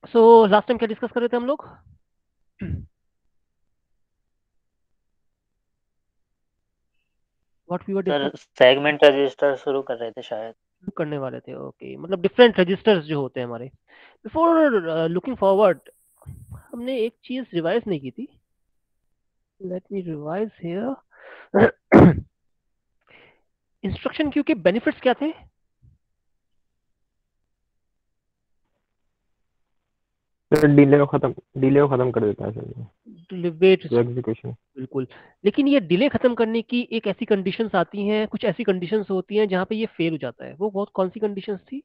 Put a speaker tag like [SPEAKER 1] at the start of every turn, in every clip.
[SPEAKER 1] सो last time क्या discuss कर रहे थे हम लोग? What we were
[SPEAKER 2] sir
[SPEAKER 1] discuss
[SPEAKER 2] segment register शुरू कर रहे थे शायद।
[SPEAKER 1] करने वाले थे। ओके, मतलब डिफरेंट रजिस्टर्स जो होते हैं हमारे। बिफोर लुकिंग फॉरवर्ड, हमने एक चीज रिवाइज नहीं की थी। Let me revise here. Instruction queue के बेनिफिट्स क्या थे?
[SPEAKER 3] सर डिले को खत्म कर देता है सर ये,
[SPEAKER 1] वेट,
[SPEAKER 3] जो एग्जीक्यूशन।
[SPEAKER 1] बिल्कुल। लेकिन ये डिले खत्म करने की एक ऐसी कंडीशंस आती हैं, कुछ ऐसी कंडीशंस होती हैं जहां पे ये फेल हो जाता है। वो बहुत कौन सी कंडीशंस थी?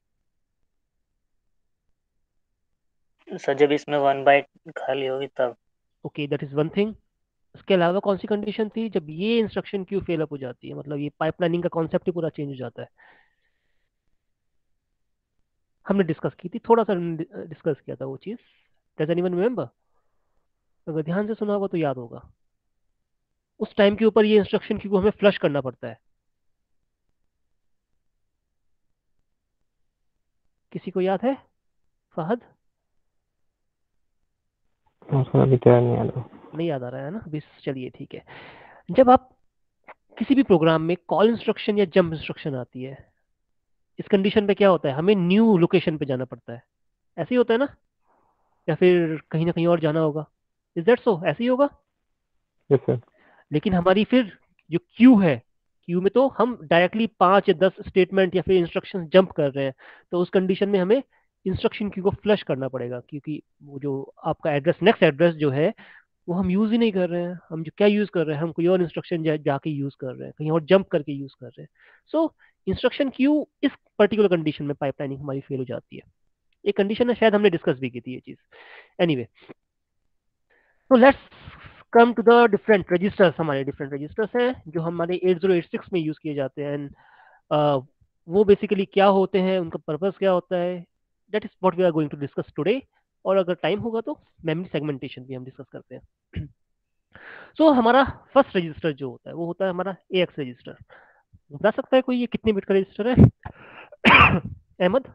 [SPEAKER 2] सर जब इसमें 1 बाइट खाली होगी तब।
[SPEAKER 1] Okay, that is one thing. उसके अलावा कौन सी कंडीशन थी जब ये इंस्ट्रक्शन क्यू फेल अप हो जाती है? मतलब ये पाइपलाइनिंग का कॉन्सेप्ट ही पूरा चेंज हो जाता है। हमने डिस्कस की थी, थोड़ा सा डिस्कस किया था वो चीज। Does anyone remember? अगर ध्यान से सुना होगा तो याद होगा। उस टाइम के ऊपर ये इंस्ट्रक्शन क्यू को हमें फ्लश करना पड़ता है। किसी को याद है? फहद?
[SPEAKER 3] सर अभी तैयार नहीं आ रहा।
[SPEAKER 1] नहीं याद आ रहा है ना अभी? चलिए ठीक है। जब आप किसी भी प्रोग्राम में कॉल इंस्ट्रक्शन या जंप इंस्ट्रक्शन आती है, इस कंडीशन पे क्या होता है? हमें न्यू लोकेशन पे जाना पड़ता है। ऐसे ही होता है ना? या फिर कहीं ना कहीं और जाना होगा? Is that so? ऐसे ही होगा।
[SPEAKER 3] Yes sir.
[SPEAKER 1] लेकिन हमारी फिर जो क्यू है, क्यू में तो हम डायरेक्टली 5 या 10 स्टेटमेंट या फिर इंस्ट्रक्शन जंप कर रहे हैं। तो उस कंडीशन में हमें इंस्ट्रक्शन क्यू को फ्लश करना पड़ेगा, क्योंकि वो जो आपका एड्रेस, नेक्स्ट एड्रेस जो है, वो हम यूज ही नहीं कर रहे हैं। हम जो क्या यूज कर रहे हैं, हम कोई और इंस्ट्रक्शन जाके यूज कर रहे हैं, कहीं और जंप करके यूज कर रहे हैं। सो इंस्ट्रक्शन क्यू इस पर्टिकुलर कंडीशन में पाइपलाइनिंग हमारी फेल हो जाती है। एक कंडीशन है, शायद हमने डिस्कस भी की थी ये चीज। एनीवे, तो let's come to the different registers. हमारे डिफरेंट रजिस्टर्स हैं जो हमारे 8086 में यूज किए जाते हैं। वो बेसिकली क्या होते हैं, उनका पर्पस क्या होता है, that is what we are going to discuss today. और अगर टाइम होगा तो मेमोरी सेगमेंटेशन भी हम डिस्कस करते हैं। सो हमारा फर्स्ट रजिस्टर जो होता है वो होता है हमारा AX रजिस्टर। बता सकता है कोई ये कितने बिट का रजिस्टर है? अहमद?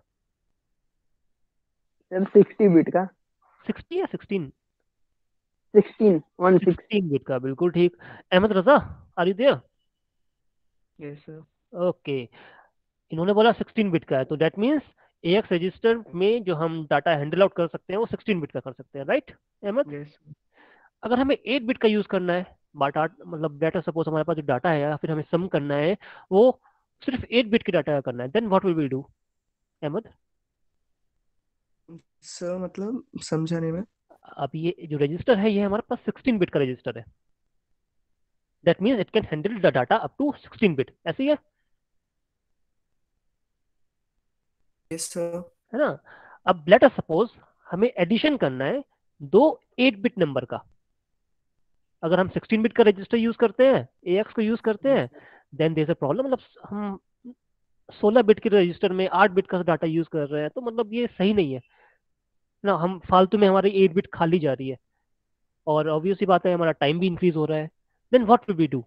[SPEAKER 4] सर 60 बिट का।
[SPEAKER 1] 60 या 16?
[SPEAKER 4] 16 16।
[SPEAKER 1] 16 बिट का, बिल्कुल ठीक। Ahmed Raza, are you there?
[SPEAKER 5] Yes sir.
[SPEAKER 1] Okay. इन्होंने बोला 16 बिट का है, तो दैट मीन्स AX रजिस्टर में जो हम डाटा हैंडल आउट कर सकते हैं वो 16 बिट का कर सकते हैं, राइट अहमद?
[SPEAKER 5] यस।
[SPEAKER 1] अगर हमें 8 बिट का यूज करना है, डाटा मतलब डाटा, सपोज हमारे पास जो डाटा है या फिर हमें सम करना है, वो सिर्फ 8 बिट के डाटा का करना है, then what will we do Ahmed?
[SPEAKER 5] Sir मतलब समझा नहीं मैं।
[SPEAKER 1] अब ये जो रजिस्टर है ये हमारे पास 16 बिट का रजिस्टर है। That means it can handle the data up to 16 bit, ऐसे ही
[SPEAKER 5] यस सर।
[SPEAKER 1] है ना? अब लेट अस सपोज हमें एडिशन करना है दो 8 बिट नंबर का। अगर हम 16 बिट का रजिस्टर यूज करते हैं, AX को यूज करते हैं, then there is a problem. मतलब हम 16 बिट के रजिस्टर में 8 बिट का डाटा यूज कर रहे हैं, तो मतलब ये सही नहीं है ना। हम फालतू में हमारी 8 बिट खाली जा रही है, और ऑब्वियस सी बात है हमारा टाइम भी इंक्रीज हो रहा है। Then what will we do?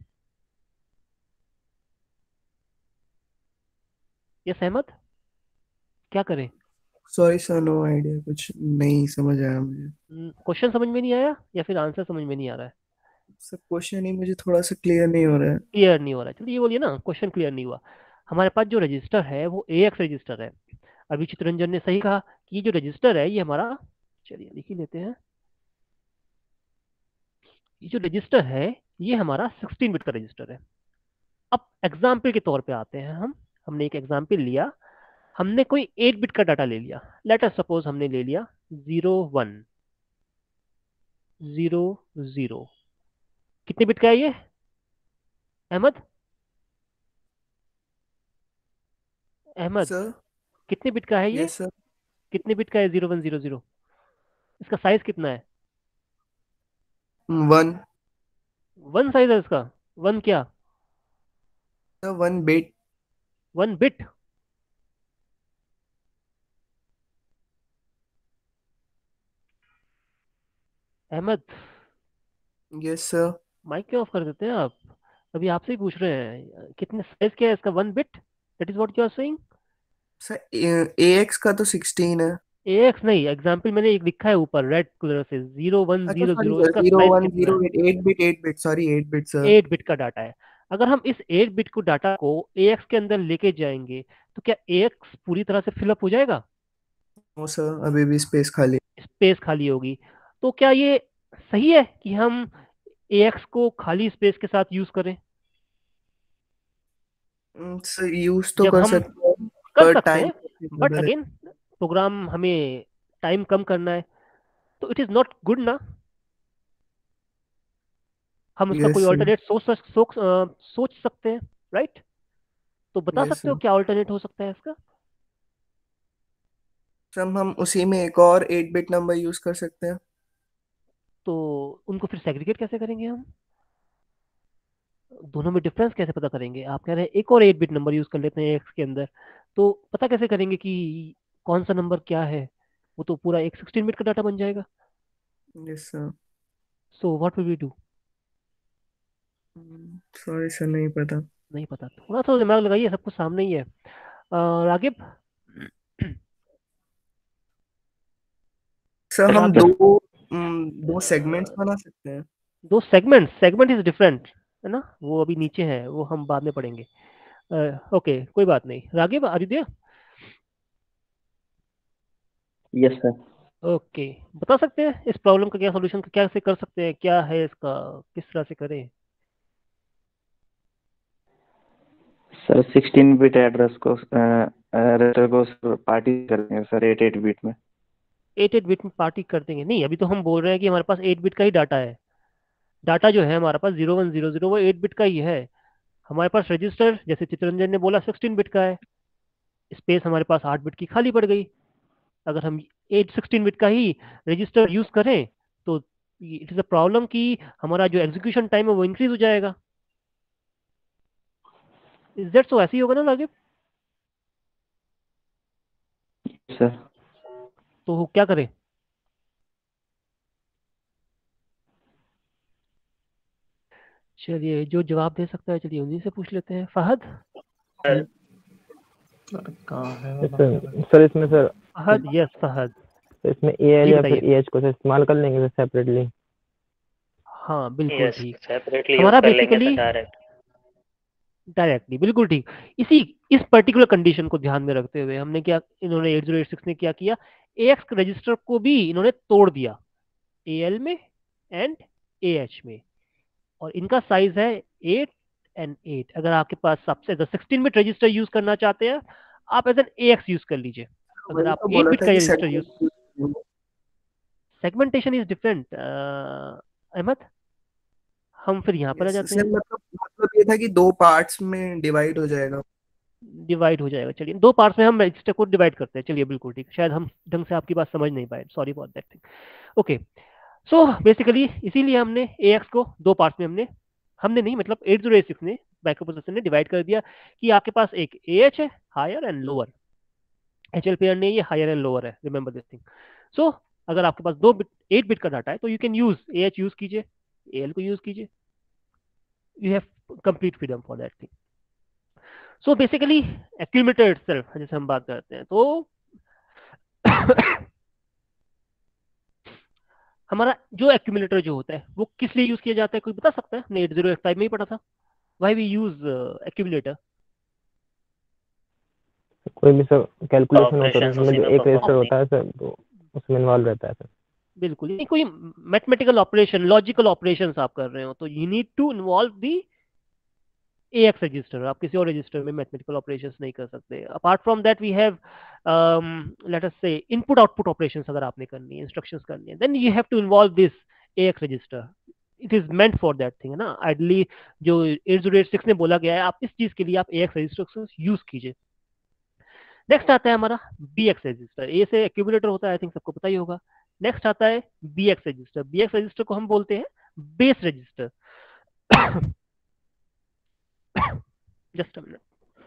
[SPEAKER 1] ये सहमत? क्या करें?
[SPEAKER 5] सॉरी सर, नो आइडिया, कुछ नहीं समझ आया मुझे।
[SPEAKER 1] क्वेश्चन समझ में नहीं आया या फिर आंसर समझ में नहीं आ रहा है?
[SPEAKER 5] सर क्वेश्चन ही मुझे थोड़ा सा क्लियर नहीं हो रहा है।
[SPEAKER 1] क्लियर नहीं हो रहा है? चलिए ये बोलिए ना, क्वेश्चन क्लियर नहीं हुआ। हमारे पास जो रजिस्टर है वो AX रजिस्टर है। अभी चितरंजन ने सही कहा कि ये जो रजिस्टर है ये हमारा, चलिए लिख ही लेते हैं, ये जो रजिस्टर है ये हमारा 16 बिट का रजिस्टर है। अब एग्जाम्पल के तौर पे आते हैं हम। हमने एक एग्जाम्पल लिया, हमने कोई 8 बिट का डाटा ले लिया। लेट अस सपोज हमने ले लिया 0100। कितने बिट का है ये अहमद? अहमद,
[SPEAKER 5] सर।
[SPEAKER 1] कितने बिट का है ये?
[SPEAKER 5] Yes sir.
[SPEAKER 1] कितने बिट का है 0100? इसका साइज कितना है?
[SPEAKER 5] 1।
[SPEAKER 1] वन साइज है इसका? वन क्या?
[SPEAKER 5] Sir 1 bit.
[SPEAKER 1] 1 bit? Ahmed,
[SPEAKER 5] yes sir.
[SPEAKER 1] Mike क्यों ऑफ कर देते हैं आप? अभी आपसे ही पूछ रहे हैं कितने साइज क्या है इसका, 1 bit, that is what you are saying.
[SPEAKER 5] Sir AX का तो 16 है।
[SPEAKER 1] AX नहीं, एग्जाम्पल मैंने एक लिखा है ऊपर रेड कलर से,
[SPEAKER 5] अच्छा सॉरी
[SPEAKER 1] 0100,
[SPEAKER 5] सर,
[SPEAKER 1] इसका
[SPEAKER 5] जीरो
[SPEAKER 1] साइज
[SPEAKER 5] वन
[SPEAKER 1] कितना
[SPEAKER 5] जीरो
[SPEAKER 1] है?
[SPEAKER 5] 8 bit sorry 8 bit sir.
[SPEAKER 1] 8 bit का डाटा है। अगर हम इस 8 बिट को डाटा को AX के अंदर लेके जाएंगे तो क्या AX पूरी तरह से फिलअप हो जाएगा?
[SPEAKER 5] नो सर, अभी भी स्पेस खाली।
[SPEAKER 1] स्पेस खाली होगी। तो क्या ये सही है कि हम AX को खाली स्पेस के साथ यूज करें?
[SPEAKER 5] सर यूज तो
[SPEAKER 1] जब
[SPEAKER 5] कर
[SPEAKER 1] हम
[SPEAKER 5] सकते हैं,
[SPEAKER 1] कर
[SPEAKER 5] पर
[SPEAKER 1] सकते
[SPEAKER 5] टाइम
[SPEAKER 1] हैं, बट
[SPEAKER 5] ज्यादा
[SPEAKER 1] अगेन प्रोग्राम हमें टाइम कम करना है, तो इट इज नॉट गुड ना। हम उसका
[SPEAKER 5] यस
[SPEAKER 1] कोई
[SPEAKER 5] सर।
[SPEAKER 1] ऑल्टरनेट सोच सकते हैं, राइट? तो बता
[SPEAKER 5] यस
[SPEAKER 1] सकते हो
[SPEAKER 5] सर।
[SPEAKER 1] क्या ऑल्टरनेट हो सकता है इसका?
[SPEAKER 5] सर हम उसी में एक और 8 बिट नंबर यूज कर सकते हैं।
[SPEAKER 1] तो उनको फिर सेग्रीगेट कैसे करेंगे हम? दोनों में डिफरेंस कैसे पता करेंगे? आप कह रहे हैं एक और 8 बिट नंबर यूज कर लेते हैं एक्स के अंदर, तो पता कैसे करेंगे कि कौन सा नंबर क्या है? वो तो पूरा एक 16 बिट का डाटा बन जाएगा।
[SPEAKER 5] Yes sir.
[SPEAKER 1] So what will we do?
[SPEAKER 5] Sorry sir, नहीं पता।
[SPEAKER 1] नहीं पता, थोड़ा सा दिमाग लगाइए, सब कुछ सामने ही है। रागिब।
[SPEAKER 5] सर हम
[SPEAKER 1] रागिब,
[SPEAKER 5] दो सेगमेंट्स बना सकते हैं।
[SPEAKER 1] दो सेगमेंट, सेगमेंट इज डिफरेंट, है ना? वो अभी नीचे है, वो हम बाद में पढ़ेंगे। ओके, कोई बात नहीं। Ragib, Aditya.
[SPEAKER 3] Yes sir.
[SPEAKER 1] Okay, बता सकते हैं इस प्रॉब्लम का क्या सॉल्यूशन, कैसे कर सकते हैं, क्या है इसका, किस तरह से करें?
[SPEAKER 3] सर 16 बिट एड्रेस को रजिस्टर को सर पार्टी करेंगे सर 8 8 बिट में।
[SPEAKER 1] 8 बिट में पार्टी कर देंगे? नहीं, अभी तो हम बोल रहे हैं कि हमारे पास 8 बिट का ही डाटा है। डाटा जो है हमारे पास 0100 वो 8 बिट का ही है। हमारे पास रजिस्टर, जैसे चित्रंजन ने बोला, 16 बिट का है। स्पेस हमारे पास 8 बिट की खाली पड़ गई। अगर हम 16 बिट का ही रजिस्टर यूज करें तो इट इज अ प्रॉब्लम कि हमारा जो एग्जीक्यूशन टाइम है वो इंक्रीज हो जाएगा। Is that so? ऐसे ही होगा ना राजीव?
[SPEAKER 3] सर
[SPEAKER 1] तो क्या करें? चलिए, जो जवाब दे सकता है चलिए उन्हीं से पूछ लेते हैं। फहद।
[SPEAKER 2] सर
[SPEAKER 4] कहाँ है
[SPEAKER 3] सर इसमें सर
[SPEAKER 1] फहद, यस फहद।
[SPEAKER 3] इसमें AL
[SPEAKER 1] जी
[SPEAKER 3] या फिर
[SPEAKER 1] बताइए।
[SPEAKER 3] AH को सर इस्तेमाल कर लेंगे सर सेपरेटली।
[SPEAKER 1] हाँ बिल्कुल
[SPEAKER 2] यस,
[SPEAKER 1] ठीक।
[SPEAKER 2] सेपरेटली यूज
[SPEAKER 1] हमारा
[SPEAKER 2] कर लेंगे सर
[SPEAKER 1] बेसिकली
[SPEAKER 2] डायरेक्ट।
[SPEAKER 1] डायरेक्टली, बिल्कुल ठीक। इसी इस पर्टिकुलर कंडीशन को ध्यान में रखते हुए हमने क्या, इन्होंने 8086 ने क्या किया, AX रजिस्टर को भी इन्होंने तोड़ दिया, AL में एंड AH में। और इनका साइज है 8 एंड 8। अगर आपके पास सबसे 16 बिट रजिस्टर यूज करना चाहते हैं, आप एज एन AX यूज कर लीजिए। अगर
[SPEAKER 5] वही
[SPEAKER 1] आप
[SPEAKER 5] तो
[SPEAKER 1] 8
[SPEAKER 5] बोला
[SPEAKER 1] बिट
[SPEAKER 5] था
[SPEAKER 1] का
[SPEAKER 5] कि
[SPEAKER 1] register use,
[SPEAKER 5] segment.
[SPEAKER 1] Segmentation is different. Ahmad, हम फिर यहाँ पर आ
[SPEAKER 5] यस
[SPEAKER 1] जाते
[SPEAKER 5] सर,
[SPEAKER 1] हैं।
[SPEAKER 5] मतलब ये था कि दो पार्ट्स में डिवाइड हो जाएगा।
[SPEAKER 1] डिवाइड हो जाएगा, चलिए दो पार्ट्स में हम रजिस्टर को डिवाइड करते हैं। चलिए बिल्कुल ठीक, शायद हम ढंग से आपकी बात समझ नहीं पाए, sorry for that thing. Okay, so basically इसीलिए हमने AX को दो पार्ट्स में हमने हमने नहीं, मतलब 8086 ने, माइक्रो प्रोसेसर ने डिवाइड कर दिया कि आपके पास एक AH है, higher and lower. HL pair ने ये हायर एंड लोअर है, रिमेंबर दिस थिंग। सो अगर आपके पास 8 बिट का डाटा है तो you can use AH use कीजिए, AL को यूज कीजिए, you have complete freedom for that thing. So basically accumulator itself जैसे हम बात करते हैं, तो हमारा जो एक्यूमुलेटर जो होता है वो किस लिए यूज किया जाता है, कोई बता सकता है? हमने 8085 में ही पढ़ा था, व्हाई वी यूज एक्यूमुलेटर।
[SPEAKER 3] कोई भी सर कैलकुलेशन होता है
[SPEAKER 2] ऑपरेशंस
[SPEAKER 3] उसमें
[SPEAKER 2] उसी
[SPEAKER 3] जो
[SPEAKER 2] में
[SPEAKER 3] एक
[SPEAKER 2] परफॉर्म
[SPEAKER 3] रजिस्टर
[SPEAKER 2] होती
[SPEAKER 3] होता है सर वो उसमें इन्वॉल्व रहता है सर।
[SPEAKER 1] बिल्कुल, नहीं कोई मैथमेटिकल ऑपरेशन, लॉजिकल ऑपरेशंस आप कर रहे हो तो you need to involve the AX register. आप किसी और रजिस्टर में मैथमेटिकल ऑपरेशंस नहीं कर सकते। Apart from that we have, let us say input output operations अगर आपने करनी है, इंस्ट्रक्शंस करनी है, then you have to involve this AX register. It is meant for that thing, है ना? आइडली जो 8086 ने बोला गया है, आप इस चीज के लिए आप AX रजिस्टर यूज कीजिए। नेक्स्ट आता है हमारा BX रजिस्टर। ए से एक्यूमुलेटर होता है, आई थिंक सबको पता ही होगा। नेक्स्ट आता है BX रजिस्टर। BX रजिस्टर को हम बोलते हैं base register. Just a minute.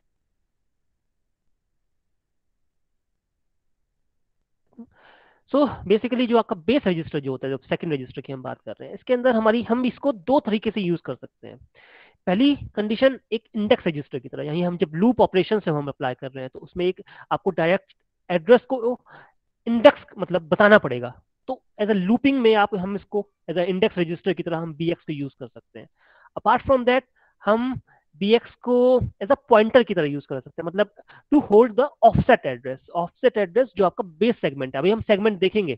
[SPEAKER 1] So basically जो आपका बेस रजिस्टर जो होता है, जो सेकंड रजिस्टर की हम बात कर रहे हैं, इसके अंदर हमारी, हम इसको दो तरीके से यूज कर सकते हैं। पहली कंडीशन एक इंडेक्स रजिस्टर की तरह, यानी हम जब लूप ऑपरेशन से हम अप्लाई कर रहे हैं तो उसमें एक आपको डायरेक्ट एड्रेस को इंडेक्स मतलब बताना पड़ेगा। तो एज अ लूपिंग में हम इसको एज अ इंडेक्स रजिस्टर की तरह हम bx को यूज कर सकते हैं। अपार्ट फ्रॉम दैट हम bx को एज अ पॉइंटर की तरह यूज कर सकते हैं, मतलब to hold the offset address. Offset address जो आपका बेस सेगमेंट है, अभी हम सेगमेंट देखेंगे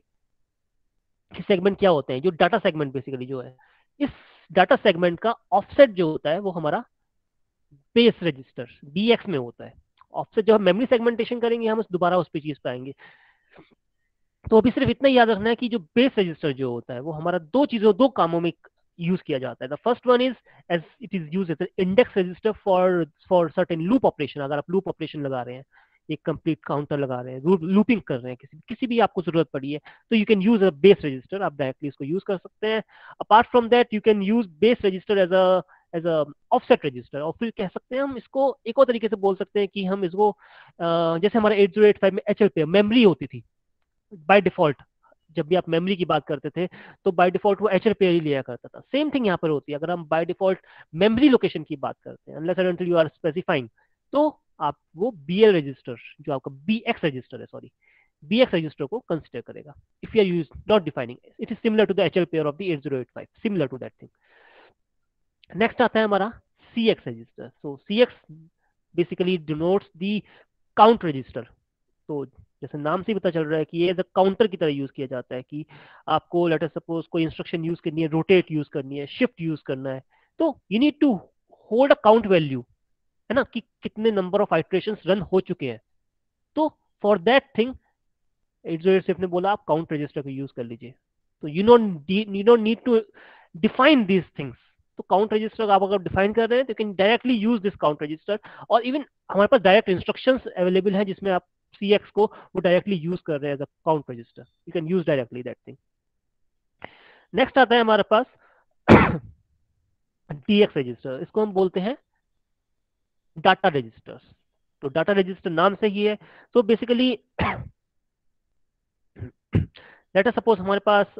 [SPEAKER 1] कि सेगमेंट क्या होते हैं। जो डाटा सेगमेंट बेसिकली जो है, इस डाटा सेगमेंट का ऑफसेट जो होता है वो हमारा बेस रजिस्टर bx में होता है। ऑफसेट जब हम मेमोरी सेगमेंटेशन करेंगे हम दोबारा उस पे चीज पे आएंगे। तो अभी सिर्फ इतना ही याद रखना है कि जो बेस रजिस्टर जो होता है वो हमारा दो कामों में यूज किया जाता है। The first one is as it is use as index register for certain loop operation. अगर आप लूप ऑपरेशन लगा रहे हैं, एक कंप्लीट काउंटर लगा रहे हैं, लूपिंग कर रहे हैं, किसी भी आपको जरूरत पड़ी है, तो you can use a base register, आप डायरेक्टली इसको यूज कर सकते हैं। Apart from that you can use base register as a offset register. और फिर कह सकते हैं हम इसको एक और तरीके से बोल सकते हैं कि हम इसको जैसे हमारे 8085 में एचएल पे मेमोरी होती थी बाय डिफॉल्ट। जब भी आप मेमोरी की बात करते थे तो बाय डिफॉल्ट वो एचएल पे ही लिया करता था। सेम थिंग यहाँ पर होती है। अगर हम बाय डिफॉल्ट मेमोरी लोकेशन की बात करते हैं, unless and until you are specifying, तो आप वो बीएल रजिस्टर जो आपका बीएक्स रजिस्टर है, सॉरी बीएक्स रजिस्टर को कंसिडर करेगा। If you are use not defining, it is similar to the HL pair of the 8085, similar to that thing. Next आता है हमारा CX register. So CX basically denotes the count register. तो जैसे नाम से ही पता चल रहा है कि ये एज अ काउंटर की तरह यूज किया जाता है कि आपको लेट अस सपोज कोई इंस्ट्रक्शन यूज करनी है, रोटेट यूज करनी है, शिफ्ट यूज करना है, तो you need to hold a count value, है ना, कि कितने नंबर ऑफ आइटरेशंस रन हो चुके हैं। तो फॉर दैट थिंग 8086 ने बोला आप काउंट रजिस्टर को यूज कर लीजिए। तो you don't need to define these things. तो काउंट रजिस्टर आप अगर डिफाइन कर रहे हैं तो can directly use this count register. और इवन हमारे पास डायरेक्ट इंस्ट्रक्शंस अवेलेबल हैं जिसमें आप CX को वो डायरेक्टली यूज कर रहे हैं as a count register, you can use directly that thing. Next आता है हमारे पास DX रजिस्टर। इसको हम बोलते हैं डाटा रजिस्टर्स। तो डाटा रजिस्टर नाम से ही है। तो बेसिकली लेट अस सपोज हमारे पास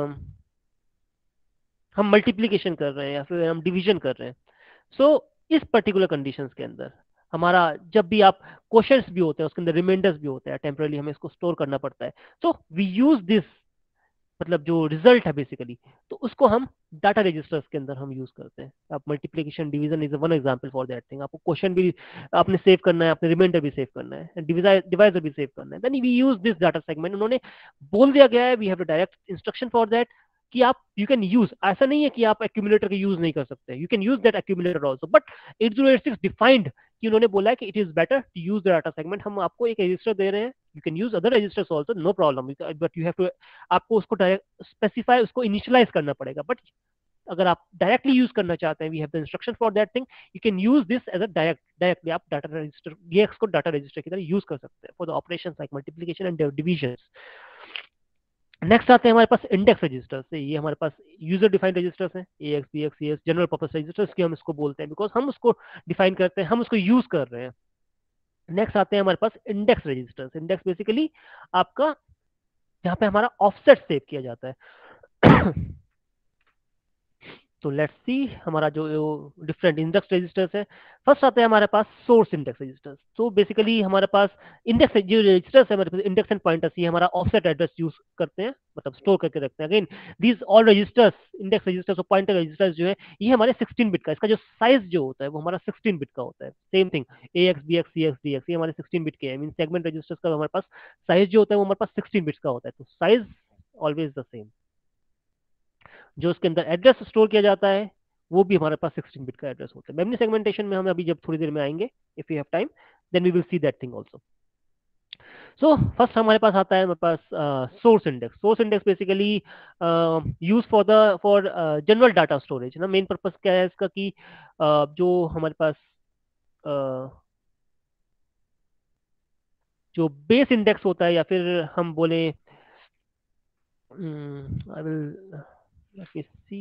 [SPEAKER 1] हम मल्टीप्लिकेशन कर रहे हैं या फिर हम डिवीजन कर रहे हैं। सो इस पर्टिकुलर कंडीशंस के अंदर हमारा जब भी आप क्वेश्चंस भी होते हैं उसके अंदर रिमाइंडर्स भी होते हैं, टेम्पररी हमें इसको स्टोर करना पड़ता है। तो वी यूज दिस, मतलब जो रिजल्ट है बेसिकली, तो उसको हम डाटा रजिस्टर्स के अंदर हम यूज करते हैं। आप multiplication division is one example for that thing. आपको क्वेश्चन भी आपने सेव करना है, आपने रिमाइंडर भी सेव करना है, डिवाइजर भी सेव करना है, then we use this data segment. उन्होंने बोल दिया गया है, we have direct instruction for that कि आप यू कैन यूज, ऐसा नहीं है कि आप एक्यूमुलेटर का यूज नहीं कर सकते, you can use that accumulator also. But 8086 defined कि उन्होंने बोला है कि it is better to use the data segment. हम आपको एक रजिस्टर दे रहे हैं, you can use other registers also, no problem, but you have to, आपको उसको डायरेक्ट स्पेसिफाई, उसको इनिशियलाइज करना पड़ेगा। बट अगर आप डायरेक्टली यूज करना चाहते हैं, we have the instruction for that thing, you can use this as a directly आप डाटा रजिस्टर DX को डाटा रजिस्टर की तरह यूज कर सकते हैं for the operations like multiplication and divisions. Next आते हैं हमारे पास इंडेक्स रजिस्टर से। ये हमारे पास यूजर डिफाइंड रजिस्टर्स हैं, AX BX CS, general purpose registers की हम इसको बोलते हैं, बिकॉज हम उसको डिफाइन करते हैं, हम उसको यूज कर रहे हैं। नेक्स्ट आते हैं हमारे पास इंडेक्स रजिस्टर्स। इंडेक्स बेसिकली आपका जहाँ पे हमारा ऑफसेट सेव किया जाता है। तो लेट्स सी हमारा जो डिफरेंट इंडेक्स रजिस्टर्स है। फर्स्ट आते हैं हमारे पास सोर्स इंडेक्स रजिस्टर्स। तो बेसिकली हमारे पास इंडेक्स जो रजिस्टर्स है, हमारे पास इंडेक्स एंड पॉइंटर्स, ये हमारा ऑफसेट एड्रेस यूज करते हैं, मतलब स्टोर करके रखते हैं। Again these all registers, index registers और पॉइंटर रजिस्टर्स जो है, ये हमारे 16 बिट का, इसका जो साइज जो होता है वो हमारा 16 बिट का होता है। Same thing AX BX CX DX, ये हमारे 16 बिट के हैं। मीन सेगमेंट रजिस्टर्स का हमारे पास साइज जो होता है वो हमारे पास 16 बिट्स का होता है। तो साइज ऑलवेज द सेम। जो उसके अंदर एड्रेस स्टोर किया जाता है वो भी हमारे पास 16 बिट का एड्रेस होता है। मेमोरी सेगमेंटेशन में हम अभी जब थोड़ी देर में आएंगे, if you have time, then we will see that thing also. So first हमारे पास आता है हमारे पास source index. Source index basically use for general data storage ना। मेन पर्पस क्या है इसका कि जो हमारे पास जो बेस इंडेक्स होता है, या फिर हम बोले आई विल लेट मी सी,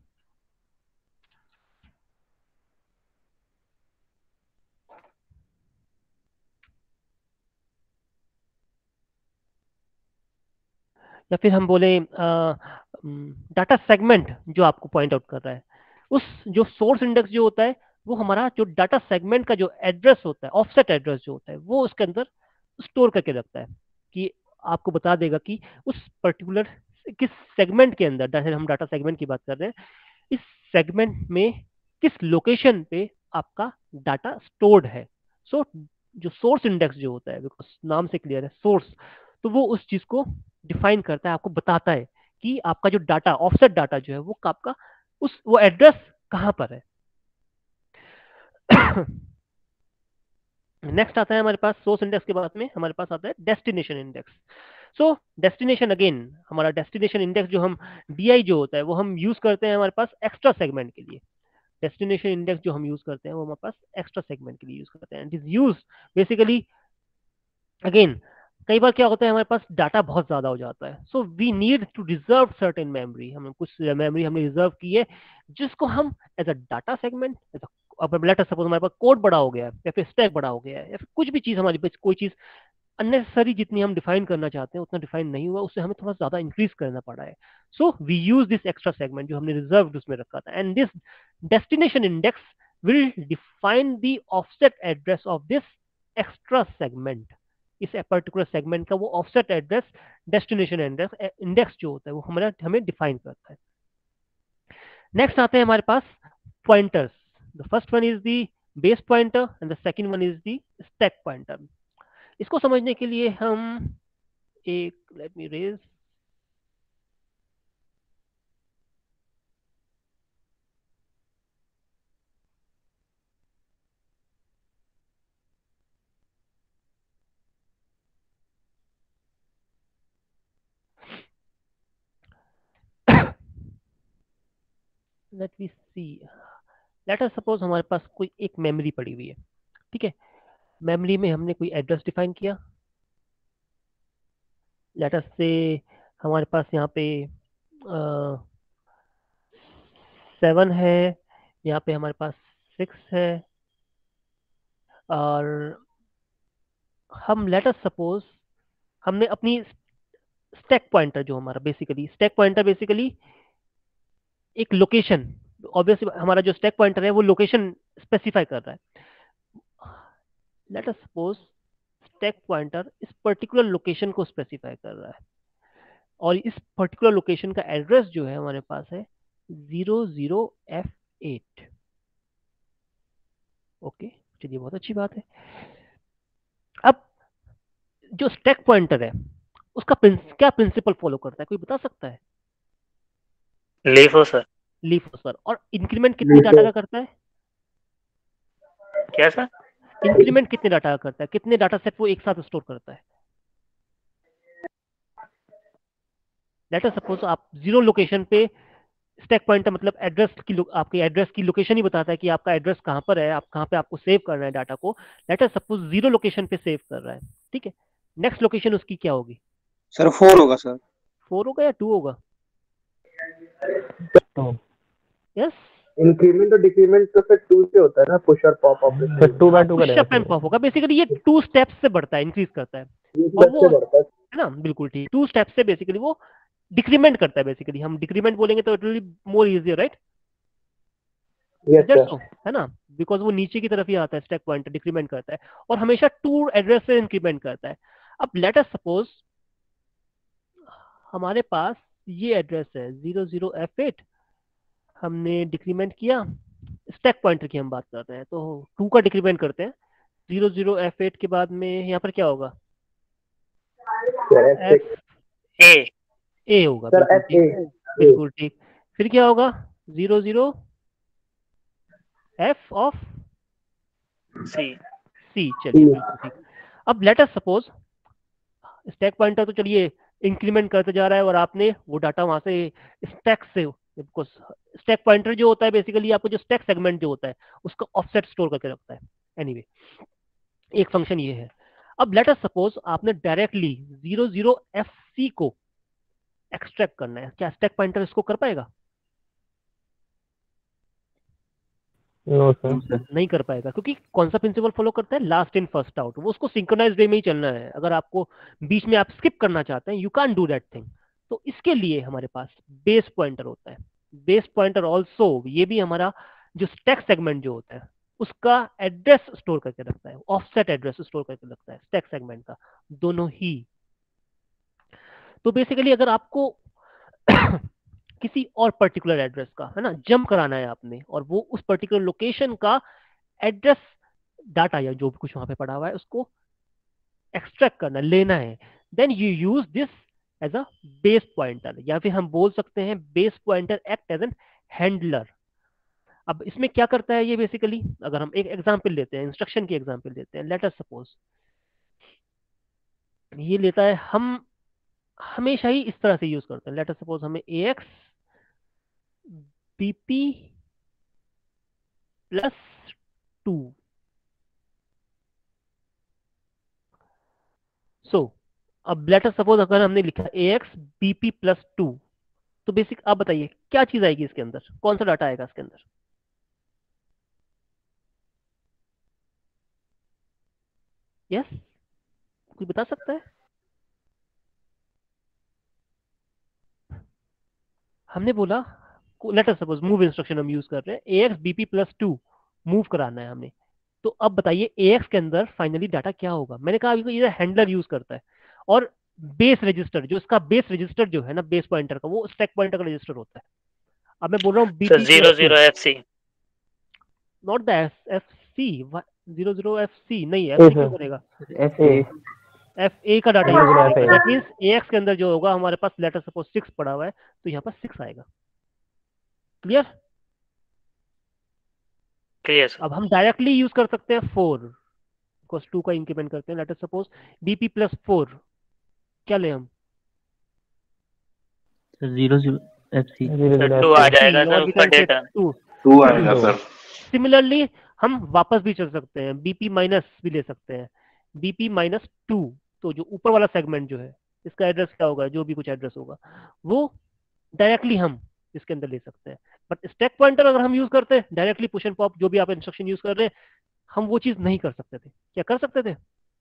[SPEAKER 1] या फिर हम बोले डाटा सेगमेंट जो आपको पॉइंट आउट कर रहा है, उस जो सोर्स इंडेक्स जो होता है वो हमारा जो डाटा सेगमेंट का जो एड्रेस होता है, ऑफसेट एड्रेस जो होता है, वो उसके अंदर स्टोर करके रखता है कि आपको बता देगा कि उस पर्टिकुलर किस सेगमेंट के अंदर, जैसे हम डाटा सेगमेंट की बात कर रहे हैं, इस सेगमेंट में किस लोकेशन पे आपका डाटा स्टोर्ड है। सो जो सोर्स इंडेक्स जो होता है, बिकॉज नाम से क्लियर है सोर्स, तो वो उस चीज को डिफाइन करता है, आपको बताता है कि आपका जो डाटा, ऑफसेट डाटा जो है वो आपका वो एड्रेस कहां पर है। नेक्स्ट आता है हमारे पास सोर्स इंडेक्स के बाद में हमारे पास आता है destination index. So destination, again हमारा डेस्टिनेशन इंडेक्स जो हम DI जो होता है वो हम यूज करते हैं हमारे पास एक्स्ट्रा सेगमेंट के लिए। डेस्टिनेशन इंडेक्स जो हम यूज करते हैं वो हमारे पास एक्स्ट्रा सेगमेंट के लिए यूज करते हैं। It is use basically, again कई बार क्या होता है हमारे पास डाटा बहुत ज्यादा हो जाता है, so we need to reserve certain memory. हम कुछ मेमोरी हमने रिजर्व की है जिसको हम एज अ डाटा सेगमेंट, अब लेट अस सपोज हमारे पास कोड बड़ा हो गया है या फिर स्टैक बड़ा हो गया है या फिर कुछ भी चीज हमारी पास, कोई चीज अननेसेसरी जितनी हम डिफाइन करना चाहते हैं उतना डिफाइन नहीं हुआ, उससे हमें थोड़ा ज्यादा इंक्रीज करना पड़ा है। So we use this extra segment जो हमने रिजर्व उसमें रखा था, and this destination index will define the offset address of this extra segment. इस पर्टिकुलर सेगमेंट का वो ऑफसेट एड्रेस, डेस्टिनेशन इंडेक्स जो होता है वो हमें डिफाइन करता है। नेक्स्ट आते हैं हमारे पास pointers. The first one is the base pointer and the second one is the stack pointer. इसको समझने के लिए हम एक, let me raise, let me see, let us suppose हमारे पास कोई एक मेमोरी पड़ी हुई है, ठीक है। मेमोरी में हमने कोई एड्रेस डिफाइन किया, लेट अस से हमारे पास यहाँ पे 7 है, यहाँ पे हमारे पास 6 है, और हम लेट अस सपोज हमने अपनी स्टैक पॉइंटर, जो हमारा बेसिकली स्टैक पॉइंटर बेसिकली एक लोकेशन, ऑब्वियसली हमारा जो स्टैक पॉइंटर है वो लोकेशन स्पेसिफाई कर रहा है। Let us suppose stack pointer इस पर्टिकुलर लोकेशन को स्पेसिफाई कर रहा है, और इस पर्टिकुलर लोकेशन का एड्रेस जो है हमारे पास है 00F8। ओके, चलिए बहुत अच्छी बात है। अब जो स्टैक पॉइंटर है उसका क्या प्रिंसिपल फॉलो करता है, कोई बता सकता है?
[SPEAKER 2] LIFO sir.
[SPEAKER 1] LIFO sir. और इंक्रीमेंट कितने डाटा का करता है?
[SPEAKER 2] क्या सर?
[SPEAKER 1] इंक्रीमेंट कितने डाटा का करता है, कितने डाटा सेट वो एक साथ स्टोर करता है? लेट अस सपोज आप 0 लोकेशन पे स्टैक पॉइंटर, मतलब एड्रेस की, आपके एड्रेस की लोकेशन ही बताता है कि आपका एड्रेस कहाँ पर है, आप कहाँ पे आपको सेव करना है डाटा को। लेट अस सपोज 0 लोकेशन पे सेव कर रहा है, ठीक है। नेक्स्ट लोकेशन उसकी क्या होगी?
[SPEAKER 6] सर 4 होगा सर।
[SPEAKER 1] 4 होगा या 2 होगा? यस,
[SPEAKER 6] इंक्रीमेंट और डिक्रीमेंट तो फिर 2 से होता है ना, पुश और पॉप ऑपरेशन। फिर 2 by 2
[SPEAKER 1] push up and pop होगा। बेसिकली ये 2 स्टेप्स से बढ़ता है, इंक्रीज करता है, और वो है ना, बिल्कुल ठीक, 2 स्टेप्स से बेसिकली वो डिक्रीमेंट करता है। बेसिकली हम डिक्रीमेंट बोलेंगे तो it will be more easier, right? है ना, बिकॉज वो नीचे की तरफ ही आता है, स्टैक पॉइंटर डिक्रीमेंट करता है और हमेशा 2 एड्रेस से इंक्रीमेंट करता है। अब लेट अस सपोज हमारे पास ये एड्रेस है 00F8, हमने डिक्रीमेंट किया, स्टैक पॉइंटर की हम बात कर रहे हैं तो 2 का डिक्रीमेंट करते हैं। 00F8 के बाद में यहाँ पर क्या होगा? ए होगा, बिल्कुल ठीक, बिल्कुल ठीक। फिर क्या होगा? 00F ऑफ
[SPEAKER 2] सी।
[SPEAKER 1] चलिए बिल्कुल ठीक। अब let us suppose stack pointer तो चलिए इंक्रीमेंट करते जा रहा है और आपने वो डाटा वहां से स्टैक से, बिकॉज स्टैक पॉइंटर जो होता है बेसिकली आपको जो स्टैक सेगमेंट जो होता है उसका ऑफसेट स्टोर करके रखता है। एनीवे, एक फंक्शन ये है। अब लेट अस सपोज आपने डायरेक्टली 00FC को एक्सट्रैक्ट करना है, क्या स्टैक पॉइंटर इसको कर पाएगा?
[SPEAKER 6] नो सर,
[SPEAKER 1] नहीं कर पाएगा, क्योंकि कौन सा प्रिंसिपल फॉलो करता है? Last in first out. वो उसको सिंक्रोनाइज वे में ही चलना है। अगर आपको बीच में आप स्किप करना चाहते हैं, you can do that thing. तो इसके लिए हमारे पास बेस पॉइंटर होता है। बेस पॉइंटर ऑल्सो, ये भी हमारा जो स्टैक सेगमेंट जो होता है उसका एड्रेस स्टोर करके रखता है, ऑफसेट एड्रेस स्टोर करके रखता है स्टैक सेगमेंट का, दोनों ही। तो बेसिकली अगर आपको किसी और पर्टिकुलर एड्रेस का, है ना, जंप कराना है आपने, और वो उस पर्टिकुलर लोकेशन का एड्रेस डाटा या जो भी कुछ वहां पे पड़ा हुआ है उसको एक्सट्रैक्ट करना, लेना है, then you use this as a base pointer, या फिर हम बोल सकते हैं base pointer act as an handler. अब इसमें क्या करता है ये बेसिकली, अगर हम एक एग्जांपल लेते हैं, इंस्ट्रक्शन की एग्जांपल लेते हैं, लेट अस सपोज ये लेता है, हम हमेशा ही इस तरह से यूज करते हैं, लेट अस सपोज हमें ax bp प्लस 2, सो अब लेट अस सपोज अगर हमने लिखा ax bp प्लस 2, तो बेसिक आप बताइए क्या चीज आएगी इसके अंदर, कौन सा डाटा आएगा इसके अंदर? यस, कोई बता सकता है? हमने बोला let us suppose move instruction हम यूज कर रहे हैं, ax bp प्लस 2 मूव कराना है हमने, तो अब बताइए ax के अंदर फाइनली डाटा क्या होगा? मैंने कहा अभी ये हैंडलर यूज करता है, और बेस रजिस्टर, जो इसका बेस रजिस्टर जो है ना, बेस पॉइंटर का, वो स्टैक पॉइंटर का रजिस्टर होता है। अब मैं बोल रहा हूँ
[SPEAKER 2] sir
[SPEAKER 1] bp
[SPEAKER 2] zero
[SPEAKER 1] plus 2,
[SPEAKER 2] zero FC।
[SPEAKER 1] Not the fc, 00 fc नहीं, fc क्यों करेगा? fa का डाटा यूज करेगा, दैट मींस ax के अंदर जो होगा हमारे पास लेटर सपोज 6 पड़ा हुआ है, तो यहाँ पर 6 आएगा। क्लियर?
[SPEAKER 2] Clear sir.
[SPEAKER 1] अब हम डायरेक्टली यूज कर सकते हैं 4, बिकॉज 2 का इंक्रीमेंट करते हैं, let us suppose bp plus 4, क्या ले हम?
[SPEAKER 7] 00 FC।
[SPEAKER 2] सर 2 आ जाएगा सर, उसका डेटा
[SPEAKER 8] 2 आएगा सर।
[SPEAKER 1] सिमिलरली हम वापस भी चल सकते हैं, bp माइनस भी ले सकते हैं, bp माइनस 2, तो जो ऊपर वाला सेगमेंट जो है इसका एड्रेस क्या होगा, जो भी कुछ एड्रेस होगा वो डायरेक्टली हम इसके अंदर ले सकते हैं। बट स्टैक पॉइंटर अगर हम यूज करते हैं डायरेक्टली पुश एंड पॉप, जो भी आप इंस्ट्रक्शन यूज कर रहे हैं, हम वो चीज नहीं कर सकते थे। क्या कर सकते थे?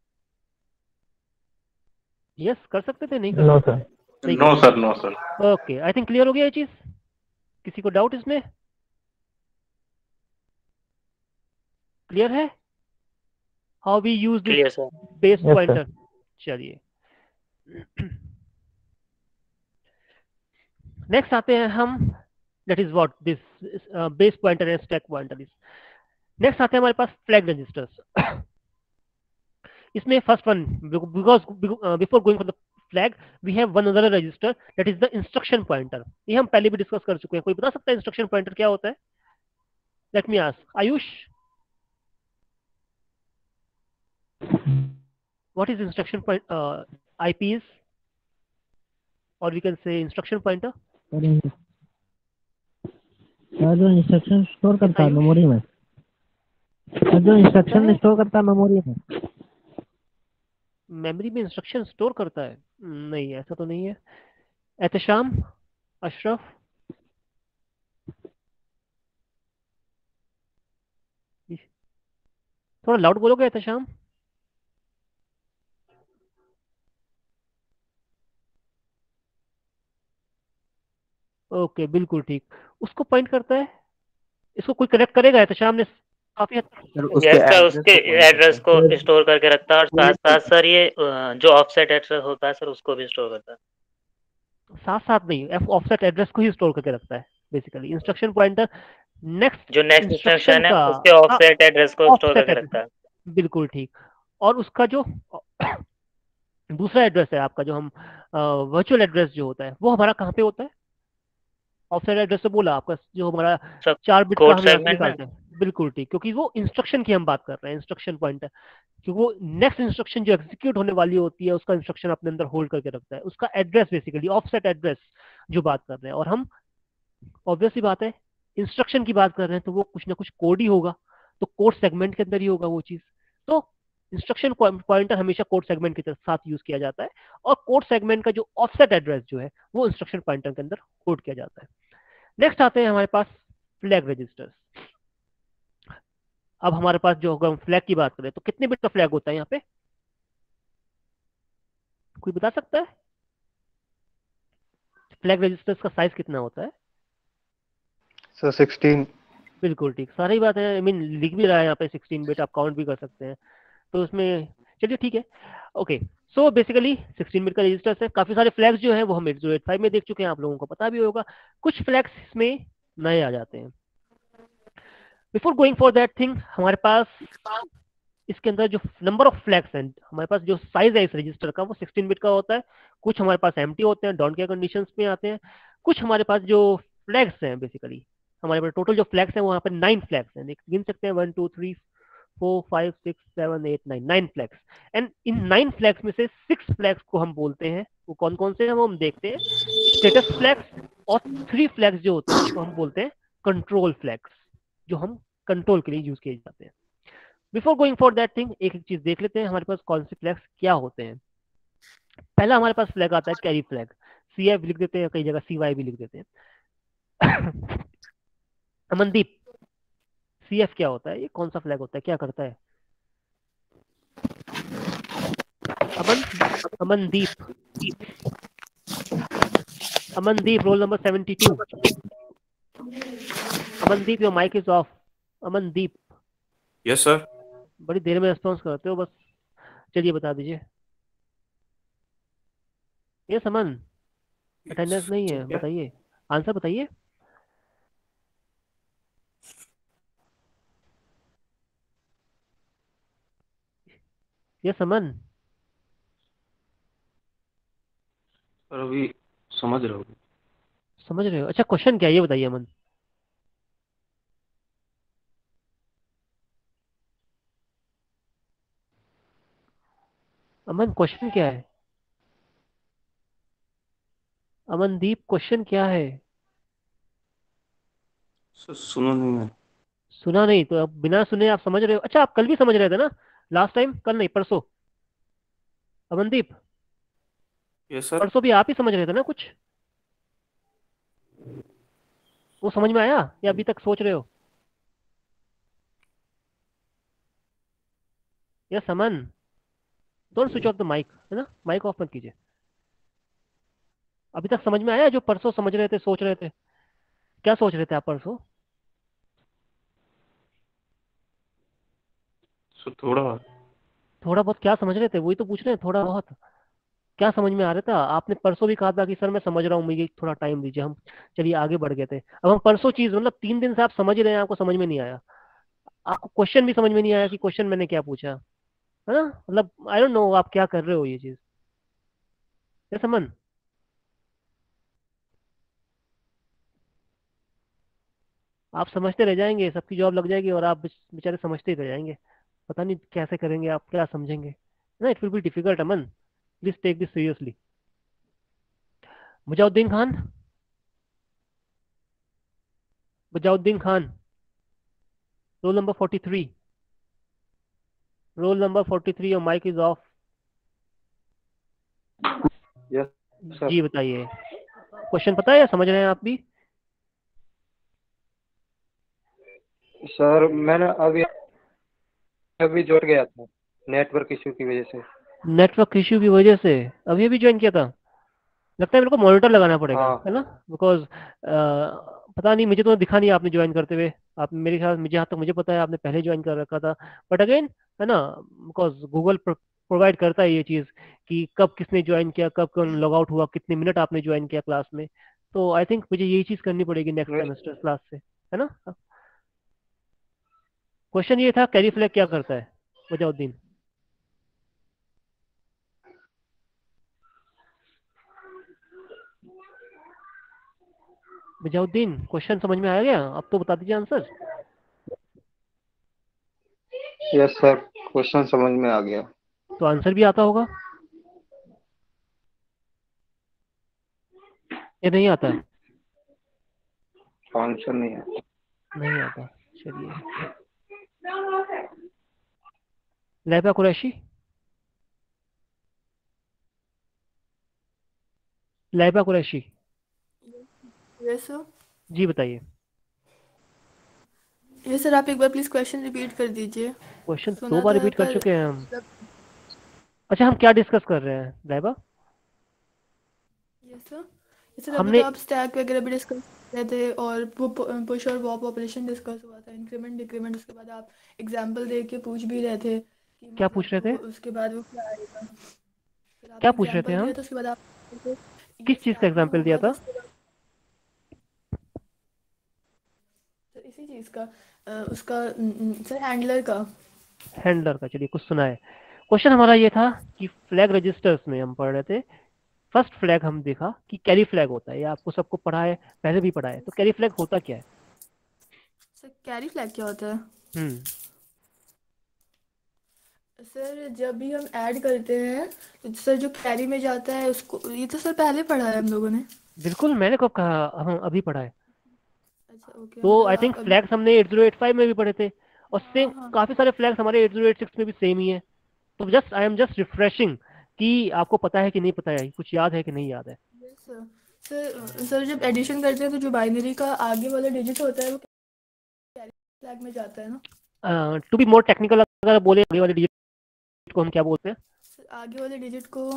[SPEAKER 1] यस कर सकते थे, नहीं कर
[SPEAKER 4] नो
[SPEAKER 1] सकते
[SPEAKER 4] सर।
[SPEAKER 1] थे? नहीं
[SPEAKER 8] नो
[SPEAKER 1] कर
[SPEAKER 8] सर, नो सर।
[SPEAKER 1] सकते। ओके, आई थिंक क्लियर हो गया ये चीज। किसी को डाउट इसमें? क्लियर है how we use this
[SPEAKER 2] clear sir.
[SPEAKER 1] Base
[SPEAKER 4] Yes,
[SPEAKER 1] pointer? चलिए नेक्स्ट आते हैं हम, that is what this base pointer and stack pointer is. Next आते हैं हमारे पास फ्लैग रजिस्टर्स। इसमें first one, because before going for the flag we have one other register, that is the instruction pointer. ये हम पहले भी discuss कर चुके हैं। कोई बता सकता है इंस्ट्रक्शन पॉइंटर क्या होता है? Let me ask Ayush, what is instruction point, IPs, or we can say instruction pointer?
[SPEAKER 7] जो इंस्ट्रक्शन स्टोर करता है
[SPEAKER 1] आयुष?
[SPEAKER 7] मेमोरी में, जो इंस्ट्रक्शन स्टोर करता है मेमोरी में।
[SPEAKER 1] मेमोरी में इंस्ट्रक्शन स्टोर करता है? नहीं, ऐसा तो नहीं है। एहतशाम, अशरफ, थोड़ा लाउड बोलोगे एहतशाम? ओके बिल्कुल ठीक, उसको पॉइंट करता है। इसको कोई करेक्ट करेगा? एहतशाम ने काफी हद तक
[SPEAKER 2] यस सर, उसके एड्रेस को स्टोर करके रखता है, और साथ साथ सर ये जो ऑफसेट एड्रेस होता है सर उसको भी स्टोर करता है।
[SPEAKER 1] साथ साथ नहीं, ऑफसेट एड्रेस को ही स्टोर करके रखता है बेसिकली। इंस्ट्रक्शन पॉइंटर नेक्स्ट
[SPEAKER 2] जो नेक्स्ट इंस्ट्रक्शन है
[SPEAKER 1] का
[SPEAKER 2] उसके ऑफसेट एड्रेस को स्टोर
[SPEAKER 1] ऑफसेट
[SPEAKER 2] करके
[SPEAKER 1] एड्रेस,
[SPEAKER 2] रखता है।
[SPEAKER 1] बिल्कुल ठीक। और उसका जो दूसरा एड्रेस है आपका, जो हम वर्चुअल एड्रेस जो होता है, वो हमारा कहाँ पे होता है? ऑफसेट एड्रेस तो बोला आपका, जो हमारा
[SPEAKER 2] सब
[SPEAKER 1] 4 बिट का
[SPEAKER 2] कोड
[SPEAKER 1] हम यहाँ से
[SPEAKER 2] सेगमेंट में।
[SPEAKER 1] निकालते हैं। बिल्कुल ठीक, क्योंकि वो इंस्ट्रक्शन की हम बात कर रहे हैं, इंस्ट्रक्शन पॉइंटर, क्योंकि वो नेक्स्ट इंस्ट्रक्शन जो एग्जीक्यूट होने वाली होती है उसका इंस्ट्रक्शन अपने अंदर होल्ड करके रखता है, उसका एड्रेस बेसिकली ऑफसेट एड्रेस जो बात कर रहे हैं। और हम ऑब्वियसली बात है इंस्ट्रक्शन की बात कर रहे हैं, तो वो कुछ ना कुछ कोड ही होगा, तो कोड सेगमेंट के अंदर ही होगा वो चीज। तो इंस्ट्रक्शन पॉइंटर हमेशा कोड सेगमेंट के साथ यूज किया जाता है, और कोड सेगमेंट का जो ऑफसेट एड्रेस जो है वो इंस्ट्रक्शन पॉइंटर के अंदर होल्ड किया जाता है। नेक्स्ट आते हैं हमारे पास फ्लैग रजिस्टर्स। अब हमारे पास जो अगर हम फ्लैग की बात करें तो कितने बिट का फ्लैग होता है यहाँ पे? कोई बता सकता है फ्लैग रजिस्टर्स का साइज कितना होता है?
[SPEAKER 6] सर 16।
[SPEAKER 1] बिल्कुल ठीक, सारी बात है। आई मीन लिख भी रहा है यहाँ पे 16 बिट, आप काउंट भी कर सकते हैं, तो उसमें चलिए ठीक है। ओके, सो बेसिकली 16 बिट का रजिस्टर है। काफी सारे फ्लैग्स जो हैं वो हम 8085 में देख चुके हैं, आप लोगों को पता भी होगा। कुछ फ्लैग्स इसमें नए आ जाते हैं। Before going for that thing, हमारे पास इसके अंदर जो नंबर ऑफ फ्लैग्स हैं, हमारे पास जो साइज है इस रजिस्टर का वो 16 बिट का होता है। कुछ हमारे पास एम्प्टी होते हैं, डोंट केयर कंडीशंस में आते हैं। कुछ हमारे पास जो फ्लैग्स हैं, बेसिकली हमारे पास टोटल जो फ्लैग्स हैं वो यहाँ पे 9 फ्लैग्स हैं, गिन सकते हैं 1 2 3 4 5 6 7 8 9, 9 फ्लैग्स। एंड इन 9 फ्लैग्स में से 6 फ्लैग्स को हम बोलते हैं, वो कौन कौन से हैं वो हम देखते हैं, स्टेटस फ्लैग्स। और 3 फ्लैग्स जो होते हैं उसको हम बोलते हैं कंट्रोल फ्लैग्स, जो हम कंट्रोल के लिए यूज किए जाते हैं। Before going for that thing, एक एक चीज देख लेते हैं हमारे पास कौन से फ्लैग्स क्या होते हैं। पहला हमारे पास फ्लैग आता है कैरी फ्लैग, CF लिख देते हैं, कई जगह CY भी लिख देते हैं। अमनदीप, CF क्या होता है, ये कौन सा फ्लैग होता है, क्या करता है? Amandeep, Amandeep roll number 72। Amandeep your mic is off. Amandeep.
[SPEAKER 8] Yes sir.
[SPEAKER 1] बड़ी देर में रेस्पॉन्स करते हो, बस चलिए बता दीजिए। यस अमन, अटेंडेंस नहीं है, बताइए आंसर बताइए। यस अमन।
[SPEAKER 8] सर अभी समझ रहे हो?
[SPEAKER 1] समझ रहे हो? अच्छा क्वेश्चन क्या है ये बताइए अमन। अमन क्वेश्चन क्या है? अमनदीप क्वेश्चन क्या है?
[SPEAKER 8] सर सुनो नहीं मैं।
[SPEAKER 1] सुना नहीं तो अब बिना सुने आप समझ रहे हो? अच्छा आप कल भी समझ रहे थे ना, लास्ट टाइम, कल नहीं परसों। Amandeep
[SPEAKER 8] yes sir.
[SPEAKER 1] परसों भी आप ही समझ रहे थे ना कुछ, वो समझ में आया या अभी तक सोच रहे हो? Yes Aman, don't switch off the mic, है ना, माइक ऑफ मत कीजिए। अभी तक समझ में आया जो परसों समझ रहे थे, सोच रहे थे? क्या सोच रहे थे आप परसों?
[SPEAKER 8] सर थोड़ा।
[SPEAKER 1] थोड़ा बहुत क्या समझ रहे थे, वही तो पूछ रहे हैं, थोड़ा बहुत क्या समझ में आ रहा था? आपने परसों भी कहा था कि सर मैं समझ रहा हूँ, मुझे थोड़ा टाइम दीजिए। हम चलिए आगे बढ़ गए थे। अब हम परसों चीज, मतलब 3 दिन से आप समझ रहे हैं, आपको समझ में नहीं आया, आपको क्वेश्चन भी समझ में नहीं आया कि क्वेश्चन मैंने क्या पूछा, है ना? मतलब आई डोंट नो आप क्या कर रहे हो ये चीज। ये समन, आप समझते रह जाएंगे, सबकी जॉब लग जाएगी और आप बेचारे समझते ही रह जाएंगे। पता नहीं कैसे करेंगे आप, क्या समझेंगे ना। It will be difficult Aman, please take this seriously. Mujauddin Khan, Mujauddin Khan roll number 43, roll number 43, your mic is off.
[SPEAKER 6] Yes sir.
[SPEAKER 1] जी बताइए, क्वेश्चन पता है या समझ रहे हैं आप भी?
[SPEAKER 6] सर मैंने अभी अभी जुड़ गया था नेटवर्क इशू की वजह से।
[SPEAKER 1] नेटवर्क इश्यू की वजह से अभी अभी ज्वाइन किया था? लगता है मेरे को मॉनिटर लगाना पड़ेगा,
[SPEAKER 6] हाँ
[SPEAKER 1] है ना, बिकॉज पता नहीं, मुझे तो दिखा नहीं आपने ज्वाइन करते हुए। आप मेरे ख्याल, मुझे जहाँ तक मुझे पता है आपने पहले ज्वाइन कर रखा था, बट अगेन, है ना, बिकॉज गूगल प्रोवाइड करता है ये चीज़ कि कब किसने ज्वाइन किया, कब कौन लॉग आउट हुआ, कितने मिनट आपने ज्वाइन किया क्लास में। तो आई थिंक मुझे यही चीज़ करनी पड़ेगी नेक्स्ट सेमेस्टर क्लास से, है ना। क्वेश्चन ये था कैरी फ्लैग क्या करता है, वजाउद्दीन? वजाउद्दीन क्वेश्चन समझ में आ गया? अब तो बता दीजिए आंसर।
[SPEAKER 6] यस सर, क्वेश्चन समझ में आ गया।
[SPEAKER 1] तो आंसर भी आता होगा या नहीं आता है?
[SPEAKER 6] आंसर नहीं है।
[SPEAKER 1] नहीं आता, चलिए। Laiba Qureshi, Laiba Qureshi,
[SPEAKER 9] yes sir.
[SPEAKER 1] जी बताइए।
[SPEAKER 9] यस सर, आप एक बार प्लीज क्वेश्चन रिपीट कर दीजिए।
[SPEAKER 1] क्वेश्चन 2
[SPEAKER 9] सुना
[SPEAKER 1] बार
[SPEAKER 9] तो है
[SPEAKER 1] रिपीट कर
[SPEAKER 9] पर
[SPEAKER 1] चुके हैं हम।
[SPEAKER 9] मतलब।
[SPEAKER 1] अच्छा हम क्या डिस्कस कर रहे हैं Laiba?
[SPEAKER 9] Yes sir. Yes sir, अभी
[SPEAKER 1] हमने
[SPEAKER 9] तो आप स्टैक वगैरह भी डिस्कस कर रहे थे और वो पुश और पॉप ऑपरेशन डिस्कस हुआ था, इंक्रीमेंट डिक्रीमेंट। उसके बाद आप एग्जांपल दे के पूछ भी रहे थे कि
[SPEAKER 1] क्या
[SPEAKER 9] मतलब
[SPEAKER 1] पूछ रहे
[SPEAKER 9] वो
[SPEAKER 1] थे?
[SPEAKER 9] उसके बाद वो क्या आएगा।
[SPEAKER 1] क्या
[SPEAKER 9] आपने
[SPEAKER 1] पूछ रहे थे
[SPEAKER 9] एग्जांपल
[SPEAKER 1] हम?
[SPEAKER 9] दिया तो उसके बाद आप ये
[SPEAKER 1] किस चीज का
[SPEAKER 9] स्टार्टिंग
[SPEAKER 1] एग्जांपल दिया
[SPEAKER 9] होगा
[SPEAKER 1] था?
[SPEAKER 9] तो उसके बाद तो इसी चीज का उसका सर हैंडलर का।
[SPEAKER 1] हैंडलर का, चलिए कुछ सुना है। क्वेश्चन हमारा ये था कि फ्लैग रजिस्टर्स में हम पढ़ रहे थे, फर्स्ट फ्लैग हम देखा कि कैरी फ्लैग होता है, ये आपको सबको पढ़ा है, पहले भी पढ़ा है। तो कैरी फ्लैग होता क्या है?
[SPEAKER 9] सर कैरी फ्लैग क्या होता है?
[SPEAKER 1] हम्म
[SPEAKER 9] सर जब भी हम ऐड करते हैं तो सर जो कैरी में जाता है उसको, ये तो सर पहले पढ़ा है हम लोगों ने।
[SPEAKER 1] बिल्कुल, मैंने कब कहा, हम अभी पढ़ा है।
[SPEAKER 9] अच्छा ओके,
[SPEAKER 1] तो
[SPEAKER 9] मतलब
[SPEAKER 1] आई थिंक
[SPEAKER 9] आप अभी।
[SPEAKER 1] फ्लैग्स हमने 8085 में भी पढ़े थे, और
[SPEAKER 9] हाँ
[SPEAKER 1] सेम
[SPEAKER 9] हाँ।
[SPEAKER 1] काफी सारे फ्लैग्स हमारे 8086 में भी सेम ही है। तो just I am just refreshing कि आपको पता है कि नहीं पता है, कुछ याद है कि नहीं याद है।
[SPEAKER 9] Yes sir. सर जब एडिशन करते हैं तो जो बाइनरी का आगे वाला डिजिट होता है वो कैरी फ्लैग में जाता है ना?
[SPEAKER 1] टू बी मोर टेक्निकल, अगर बोले आगे वाले डिजिट को हम क्या बोलते हैं?
[SPEAKER 9] सर आगे वाले डिजिट को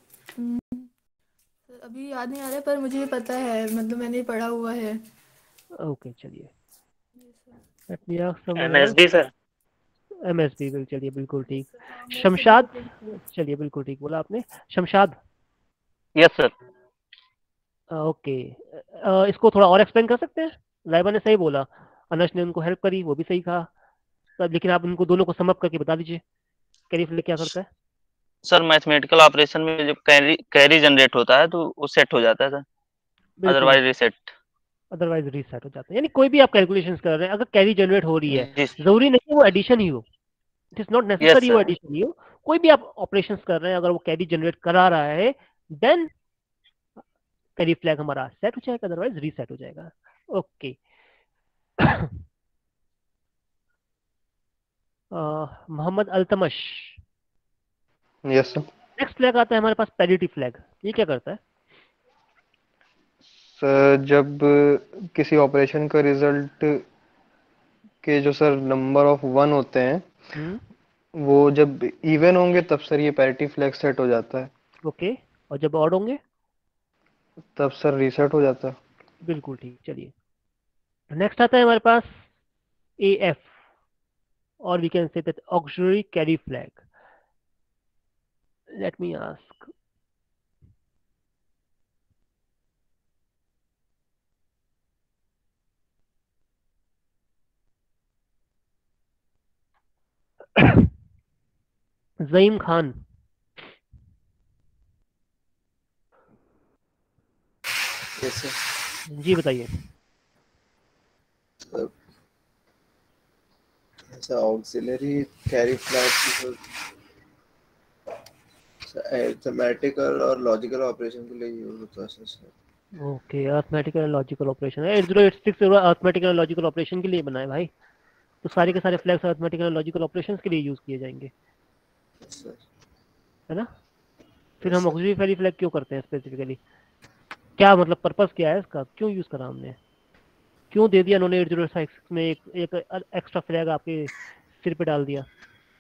[SPEAKER 9] सर अभी याद नहीं आ रहा है, पर मुझे ये पता है, मतलब मैंने ये पढ़ा हुआ है।
[SPEAKER 1] ओके चलिए,
[SPEAKER 9] yes sir.
[SPEAKER 1] Let me ask someone else.
[SPEAKER 2] MSB sir.
[SPEAKER 1] MSB बिल, चलिए बिल्कुल ठीक।
[SPEAKER 9] हाँ मोस्ट
[SPEAKER 1] शमशाद,
[SPEAKER 9] सिग्निफिकेंट।
[SPEAKER 1] चलिए बिल्कुल ठीक बोला आपने, शमशाद।
[SPEAKER 10] Yes sir.
[SPEAKER 1] ओके, इसको थोड़ा और एक्सप्लेन कर सकते हैं? लाइबा ने सही बोला, अनश ने उनको हेल्प करी, वो भी सही कहा, तब लेकिन आप उनको दोनों को सम अप करके बता दीजिए, कैरी फ्लैग क्या करता है?
[SPEAKER 10] सर मैथमेटिकल ऑपरेशन में जब कैरी कैरी जनरेट होता है तो वो सेट हो जाता है सर,
[SPEAKER 1] बिल्कुल,
[SPEAKER 10] अदरवाइज रीसेट।
[SPEAKER 1] अदरवाइज रीसेट हो जाता है। यानी कोई भी आप कैलकुलेशंस कर रहे हैं, अगर कैरी जनरेट हो रही है,
[SPEAKER 10] जी।
[SPEAKER 1] जरूरी नहीं है वो एडिशन ही हो, it is not
[SPEAKER 10] yes
[SPEAKER 1] necessary वो
[SPEAKER 10] सर।
[SPEAKER 1] एडिशन ही हो। कोई भी आप ऑपरेशंस कर रहे हैं, अगर वो कैरी जनरेट करा रहा है, देन कैरी फ्लैग हमारा सेट हो जाएगा, अदरवाइज रीसेट हो जाएगा। Okay. Mohammad Altamash,
[SPEAKER 11] yes sir.
[SPEAKER 1] Next flag आता है हमारे पास पैरिटी फ्लैग, ये क्या करता है?
[SPEAKER 11] सर जब किसी ऑपरेशन का रिजल्ट के जो सर नंबर ऑफ वन होते हैं
[SPEAKER 1] हम्म
[SPEAKER 11] वो जब इवन होंगे तब सर ये पैरिटी फ्लैग सेट हो जाता है,
[SPEAKER 1] ओके, और जब ऑड होंगे?
[SPEAKER 11] तब सर रीसेट हो जाता है।
[SPEAKER 1] बिल्कुल ठीक, चलिए नेक्स्ट आता है हमारे पास ए एफ, और we can say that auxiliary carry flag. Let me ask, Jaeem Khan.
[SPEAKER 12] Yes sir.
[SPEAKER 1] जी बताइए।
[SPEAKER 12] ऐसा ऑक्सिलरी कैरी फ्लैग अरिथमेटिकल और लॉजिकल ऑपरेशन के लिए यूज होता है sir.
[SPEAKER 1] Okay, arithmetical and logical operation है, 8086 अर्थमेटिकल एंड लॉजिकल ऑपरेशन के लिए बनाए भाई, तो सारे के सारे flags arithmetical and logical operations के लिए यूज किए जाएंगे,
[SPEAKER 12] सर
[SPEAKER 1] है ना? फिर हम ऑक्सिलरी कैरी फ्लैग क्यों करते हैं स्पेसिफिकली? क्या मतलब पर्पस क्या है इसका, क्यों यूज करा हमने, क्यों दे दिया उन्होंने 8086 में एक एक्स्ट्रा फ्लैग आपके सिर पे डाल दिया?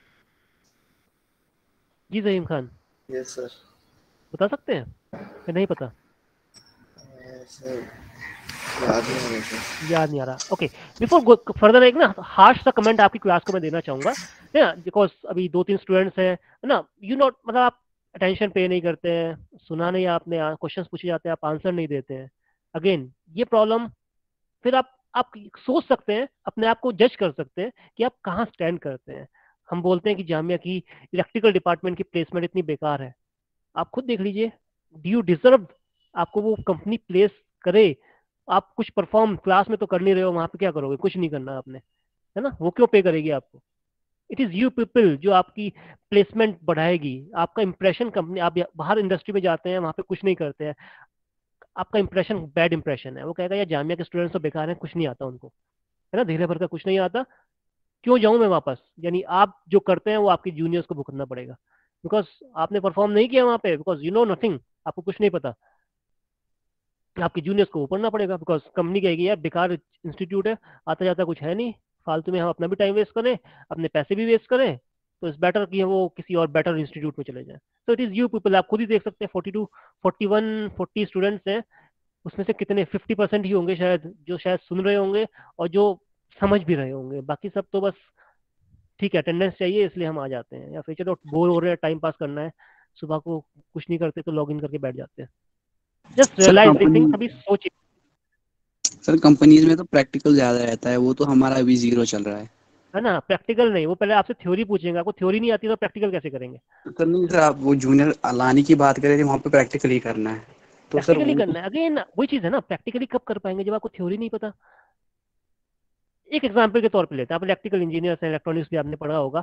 [SPEAKER 1] जी जहीम खान,
[SPEAKER 12] यस सर।
[SPEAKER 1] बता सकते हैं या नहीं पता?
[SPEAKER 12] सर याद नहीं आ रहा सर।
[SPEAKER 1] याद नहीं आ रहा। ओके, बिफोर फर्दर एक ना हार्श सा कमेंट आपकी क्लास को मैं देना चाहूंगा, है ना, बिकॉज अभी 2-3 स्टूडेंट्स हैं, है ना, यू नॉट मतलब आप अटेंशन पे नहीं करते हैं, सुना नहीं आपने, क्वेश्चंस पूछे जाते हैं आप आंसर नहीं देते हैं। अगेन ये प्रॉब्लम, फिर आप सोच सकते हैं, अपने आप को जज कर सकते हैं कि आप कहाँ स्टैंड करते हैं। हम बोलते हैं कि जामिया की इलेक्ट्रिकल डिपार्टमेंट की प्लेसमेंट इतनी बेकार है, आप खुद देख लीजिए, डू यू डिजर्व आपको वो कंपनी प्लेस करे? आप कुछ परफॉर्म क्लास में तो कर नहीं रहे हो, वहां पे क्या करोगे? कुछ नहीं करना आपने, है ना, वो क्यों पे करेगी आपको? इट इज यू पीपल जो आपकी प्लेसमेंट बढ़ाएगी, आपका इंप्रेशन कंपनी, आप बाहर इंडस्ट्री में जाते हैं वहां पे कुछ नहीं करते हैं, आपका इंप्रेशन बैड इंप्रेशन है, वो कहेगा यार जामिया के स्टूडेंट्स तो बेकार हैं, कुछ नहीं आता उनको, है ना, धीरे भर का कुछ नहीं आता, क्यों जाऊं मैं वापस? यानी आप जो करते हैं वो आपके जूनियर्स को भुगतना पड़ेगा, बिकॉज आपने परफॉर्म नहीं किया वहां पे, बिकॉज यू नो नथिंग, आपको कुछ नहीं पता, आपके जूनियर्स को ऊपरना पड़ेगा, बिकॉज कंपनी कहेगी यार बेकार इंस्टीट्यूट है, आता जाता कुछ है नहीं, फालतू में हम अपना भी टाइम वेस्ट करें, अपने पैसे भी वेस्ट करें, तो इट्स बेटर कि वो किसी और बेटर इंस्टीट्यूट में चले जाएं। तो इट इज यू पीपल, आप खुद ही देख सकते हैं, 42 41 40 स्टूडेंट्स हैं, उसमें से कितने 50% ही होंगे शायद जो शायद सुन रहे होंगे और जो समझ भी रहे होंगे, बाकी सब तो बस ठीक है अटेंडेंस चाहिए इसलिए हम आ जाते हैं, या फिर चलो बोर हो रहे हैं टाइम पास करना है, सुबह को कुछ नहीं करते तो लॉग इन करके बैठ जाते हैं। जस्ट रियलाइज दिस थिंग, कभी सोचिए।
[SPEAKER 13] सर कंपनीज में तो प्रैक्टिकल ज्यादा रहता है, वो तो हमारा अभी 0 चल रहा
[SPEAKER 1] है ना। प्रैक्टिकल नहीं, वो पहले आपसे थ्योरी पूछेंगे, आपको थ्योरी नहीं आती तो प्रैक्टिकल कैसे करेंगे?
[SPEAKER 13] सर नहीं सर, आप वो जूनियर लाने की बात कर रहे थे, वहाँ पे प्रैक्टिकल ही करना है तो सर
[SPEAKER 1] प्रैक्टिकली करना है। अगेन वही चीज है ना, प्रैक्टिकली कब कर पाएंगे जब आपको थ्योरी नहीं पता। एक एग्जांपल के तौर पे लेते हैं, आप इलेक्ट्रिकल इंजीनियर हैं, इलेक्ट्रॉनिक्स भी आपने पढ़ा होगा।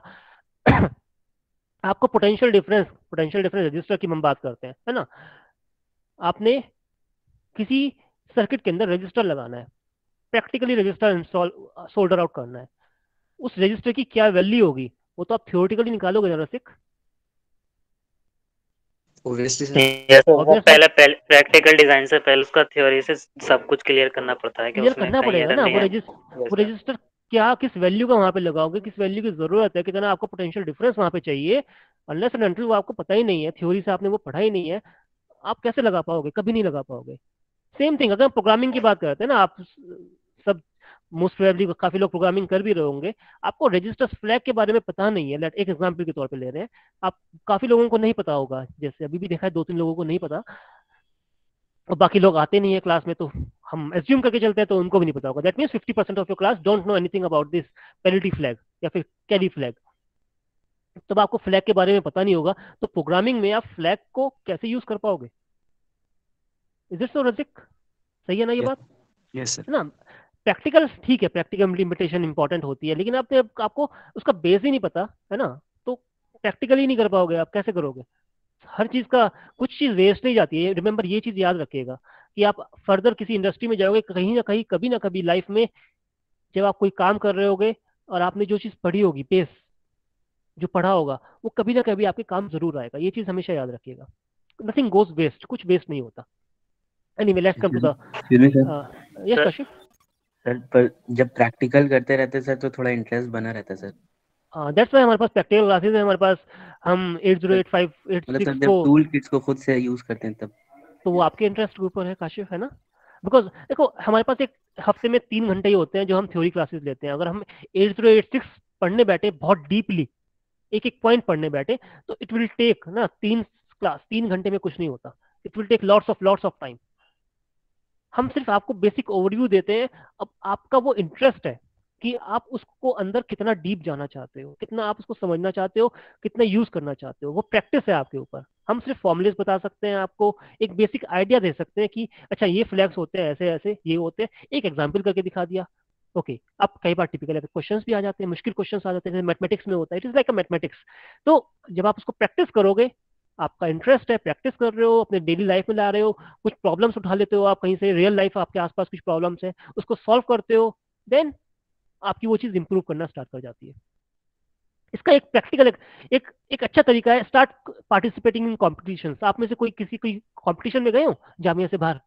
[SPEAKER 1] आपको पोटेंशियल डिफरेंस रजिस्टर की हम बात करते हैं, है ना। आपने किसी सर्किट के अंदर रजिस्टर लगाना है, practically register install solder out करना है। उस रजिस्टर की क्या वैल्यू होगी वो तो आप थ्योरेटिकली निकालोगे ना रसिक।
[SPEAKER 2] वो पहले प्रैक्टिकल डिजाइन से पहले उसका थ्योरी से सब कुछ क्लियर करना पड़ता है कि
[SPEAKER 1] क्लियर
[SPEAKER 2] उसमें
[SPEAKER 1] करना
[SPEAKER 2] कहीं
[SPEAKER 1] पड़ेगा
[SPEAKER 2] एरर
[SPEAKER 1] ना।
[SPEAKER 2] नहीं है।
[SPEAKER 1] वो रजिस्टर क्या, किस वैल्यू का वहां पे लगाओगे, किस वैल्यू की जरूरत है, कितना आपको पोटेंशियल डिफरेंस वहां पे चाहिए। अनलेस एंड अनटिल वो आपको पता ही नहीं है, थ्योरी से आपने वो पढ़ा ही नहीं है, आप कैसे लगा पाओगे? कभी नहीं लगा पाओगे। सेम थिंग अगर हम प्रोग्रामिंग की बात करते हैं ना, आप सब मोस्ट प्रोबेबली काफी लोग प्रोग्रामिंग कर भी रहे होंगे, आपको रजिस्टर फ्लैग के बारे में पता नहीं है। एक एग्जांपल के तौर पे ले रहे हैं, आप काफी लोगों को नहीं पता होगा, जैसे अभी भी देखा है 2-3 लोगों को नहीं पता, और बाकी लोग आते नहीं है क्लास में तो हम एज्यूम करके चलते हैं तो उनको भी नहीं पता होगा। That means 50% of your class don't know anything about this penalty flag या फिर कैरी फ्लैग। तब आपको फ्लैग के बारे में पता नहीं होगा तो प्रोग्रामिंग में आप फ्लैग को कैसे यूज कर पाओगे? Is it so Rasik? सही है ना ये बात?
[SPEAKER 13] यस
[SPEAKER 1] है ना। प्रैक्टिकल ठीक है, प्रैक्टिकल इम्प्लीमेंटेशन इंपॉर्टेंट होती है, लेकिन आपको उसका बेस ही नहीं पता है ना, तो प्रैक्टिकल ही नहीं कर पाओगे। आप कैसे करोगे? हर चीज का कुछ चीज वेस्ट नहीं जाती है। रिमेंबर ये चीज याद रखिएगा कि आप फर्दर किसी इंडस्ट्री में जाओगे, कहीं ना कहीं कभी ना कभी लाइफ में जब आप कोई काम कर रहे होगे और आपने जो चीज पढ़ी होगी, बेस जो पढ़ा होगा, वो कभी ना कभी आपके काम जरूर आएगा। ये चीज हमेशा याद रखिएगा। नथिंग गोज वेस्ट, कुछ वेस्ट नहीं होता। Anyway let's come to the yes Kashish
[SPEAKER 14] sir. पर जब प्रैक्टिकल करते रहते सर तो थोड़ा इंटरेस्ट बना रहता सर।
[SPEAKER 1] दैट्स व्हाई हमारे पास प्रैक्टिकल क्लासेस है। हमारे पास हम 8085
[SPEAKER 14] मतलब
[SPEAKER 1] 86
[SPEAKER 14] सर जब टूल किट्स को खुद से यूज करते हैं तब
[SPEAKER 1] तो वो आपके इंटरेस्ट के ऊपर है काशिफ, है ना। बिकॉज देखो हमारे पास एक हफ्ते में 3 घंटे ही होते हैं जो हम थ्योरी क्लासेस लेते हैं। अगर हम 8086 पढ़ने बैठे बहुत डीपली, एक एक पॉइंट पढ़ने बैठे, तो इट विल टेक ना 3 घंटे में कुछ नहीं होता। It will take lots of time. हम सिर्फ आपको बेसिक ओवरव्यू देते हैं। अब आपका वो इंटरेस्ट है कि आप उसको अंदर कितना डीप जाना चाहते हो, कितना आप उसको समझना चाहते हो, कितना यूज करना चाहते हो, वो प्रैक्टिस है आपके ऊपर। हम सिर्फ फॉर्मुलेस बता सकते हैं, आपको एक बेसिक आइडिया दे सकते हैं कि अच्छा ये फ्लैग्स होते हैं, ऐसे ऐसे ये होते हैं, एक एग्जाम्पल करके दिखा दिया। ओके अब कई बार टिपिकल क्वेश्चंस भी आ जाते हैं, मुश्किल क्वेश्चंस आ जाते हैं, मैथमेटिक्स में होता है, it is like a mathematics. तो जब आप उसको प्रैक्टिस करोगे, आपका इंटरेस्ट है, प्रैक्टिस कर रहे हो, अपने डेली लाइफ में ला रहे हो, कुछ प्रॉब्लम्स उठा लेते हो आप कहीं से, रियल लाइफ आपके आसपास कुछ प्रॉब्लम्स है, उसको सॉल्व करते हो, देन आपकी वो चीज इंप्रूव करना स्टार्ट कर जाती है। इसका एक प्रैक्टिकल एक अच्छा तरीका है, स्टार्ट पार्टिसिपेटिंग इन कॉम्पिटिशंस। आप में से कोई कॉम्पिटिशन में गए हो जामिया से बाहर?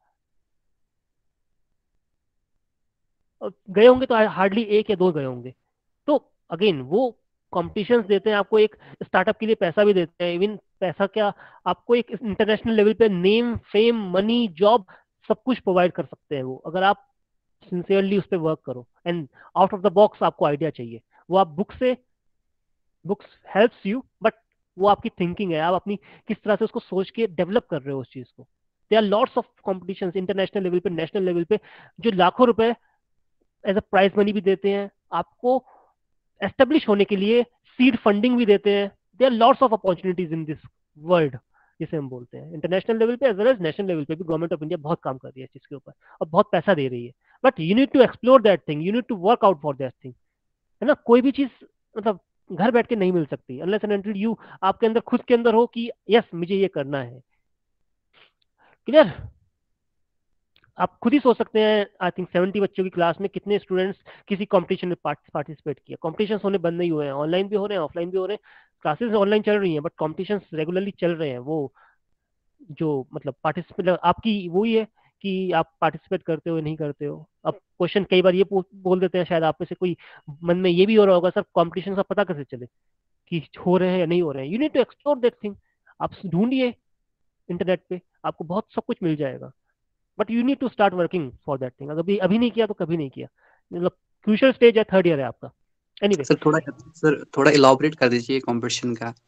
[SPEAKER 1] गए होंगे तो हार्डली 1 या 2 गए होंगे। तो अगेन वो कॉम्पिटिशंस देते हैं आपको, एक स्टार्टअप के लिए पैसा भी देते हैं। इवन पैसा क्या, आपको एक इंटरनेशनल लेवल पे नेम, फेम, मनी, जॉब सब कुछ प्रोवाइड कर सकते हैं वो, अगर आप सिंसियरली उस पर वर्क करो and out of the box आपको आइडिया चाहिए। वो आप बुक्स हेल्प्स यू, बट वो आपकी थिंकिंग है, आप अपनी किस तरह से उसको सोच के डेवलप कर रहे हो उस चीज को। There are lots of competitions international level पे, नेशनल लेवल पे, जो लाखों रुपए एज अ प्राइज मनी भी देते हैं, आपको एस्टेब्लिश होने के लिए सीड फंडिंग भी देते हैं। There are lots of opportunities in this world, जिसे हम बोलते हैं। इंटरनेशनल लेवल पे as well as national level पे भी गवर्नमेंट ऑफ इंडिया बहुत काम कर रही है इस चीज के ऊपर और बहुत पैसा दे रही है। But you need to explore that thing, you need to work out for that thing, है ना। कोई भी चीज मतलब घर बैठ के नहीं मिल सकती अनलेस एंड अनटिल यू आपके अंदर खुद के अंदर हो कि यस मुझे ये करना है। क्लियर? आप खुद ही सोच सकते हैं, आई थिंक 70 बच्चों की क्लास में कितने स्टूडेंट्स किसी कंपटीशन में पार्टिसिपेट किया। कॉम्पिटिशन्स होने बंद नहीं हुए हैं, ऑनलाइन भी हो रहे हैं, ऑफलाइन भी हो रहे हैं। क्लासेस ऑनलाइन चल रही हैं बट कॉम्पिटिशन्स रेगुलरली चल रहे हैं। वो जो मतलब पार्टिसिपेट आपकी वही है कि आप पार्टिसिपेट करते हो नहीं करते हो। अब क्वेश्चन कई बार ये बोल देते हैं, शायद आप में से कोई मन में ये भी हो रहा होगा, सर कॉम्पिटिशन का पता कैसे चले कि हो रहे हैं या नहीं हो रहे हैं। You need to explore that thing. आप ढूंढिए इंटरनेट पे, आपको बहुत सब कुछ मिल जाएगा, but you need to start working for that thing. अगर अभी नहीं किया तो कभी नहीं किया। मतलब क्रूशियल स्टेज है, 3rd ईयर है आपका। एनीवे
[SPEAKER 13] सर थोड़ा इलाबोरेट कर दीजिए कंपटीशन का।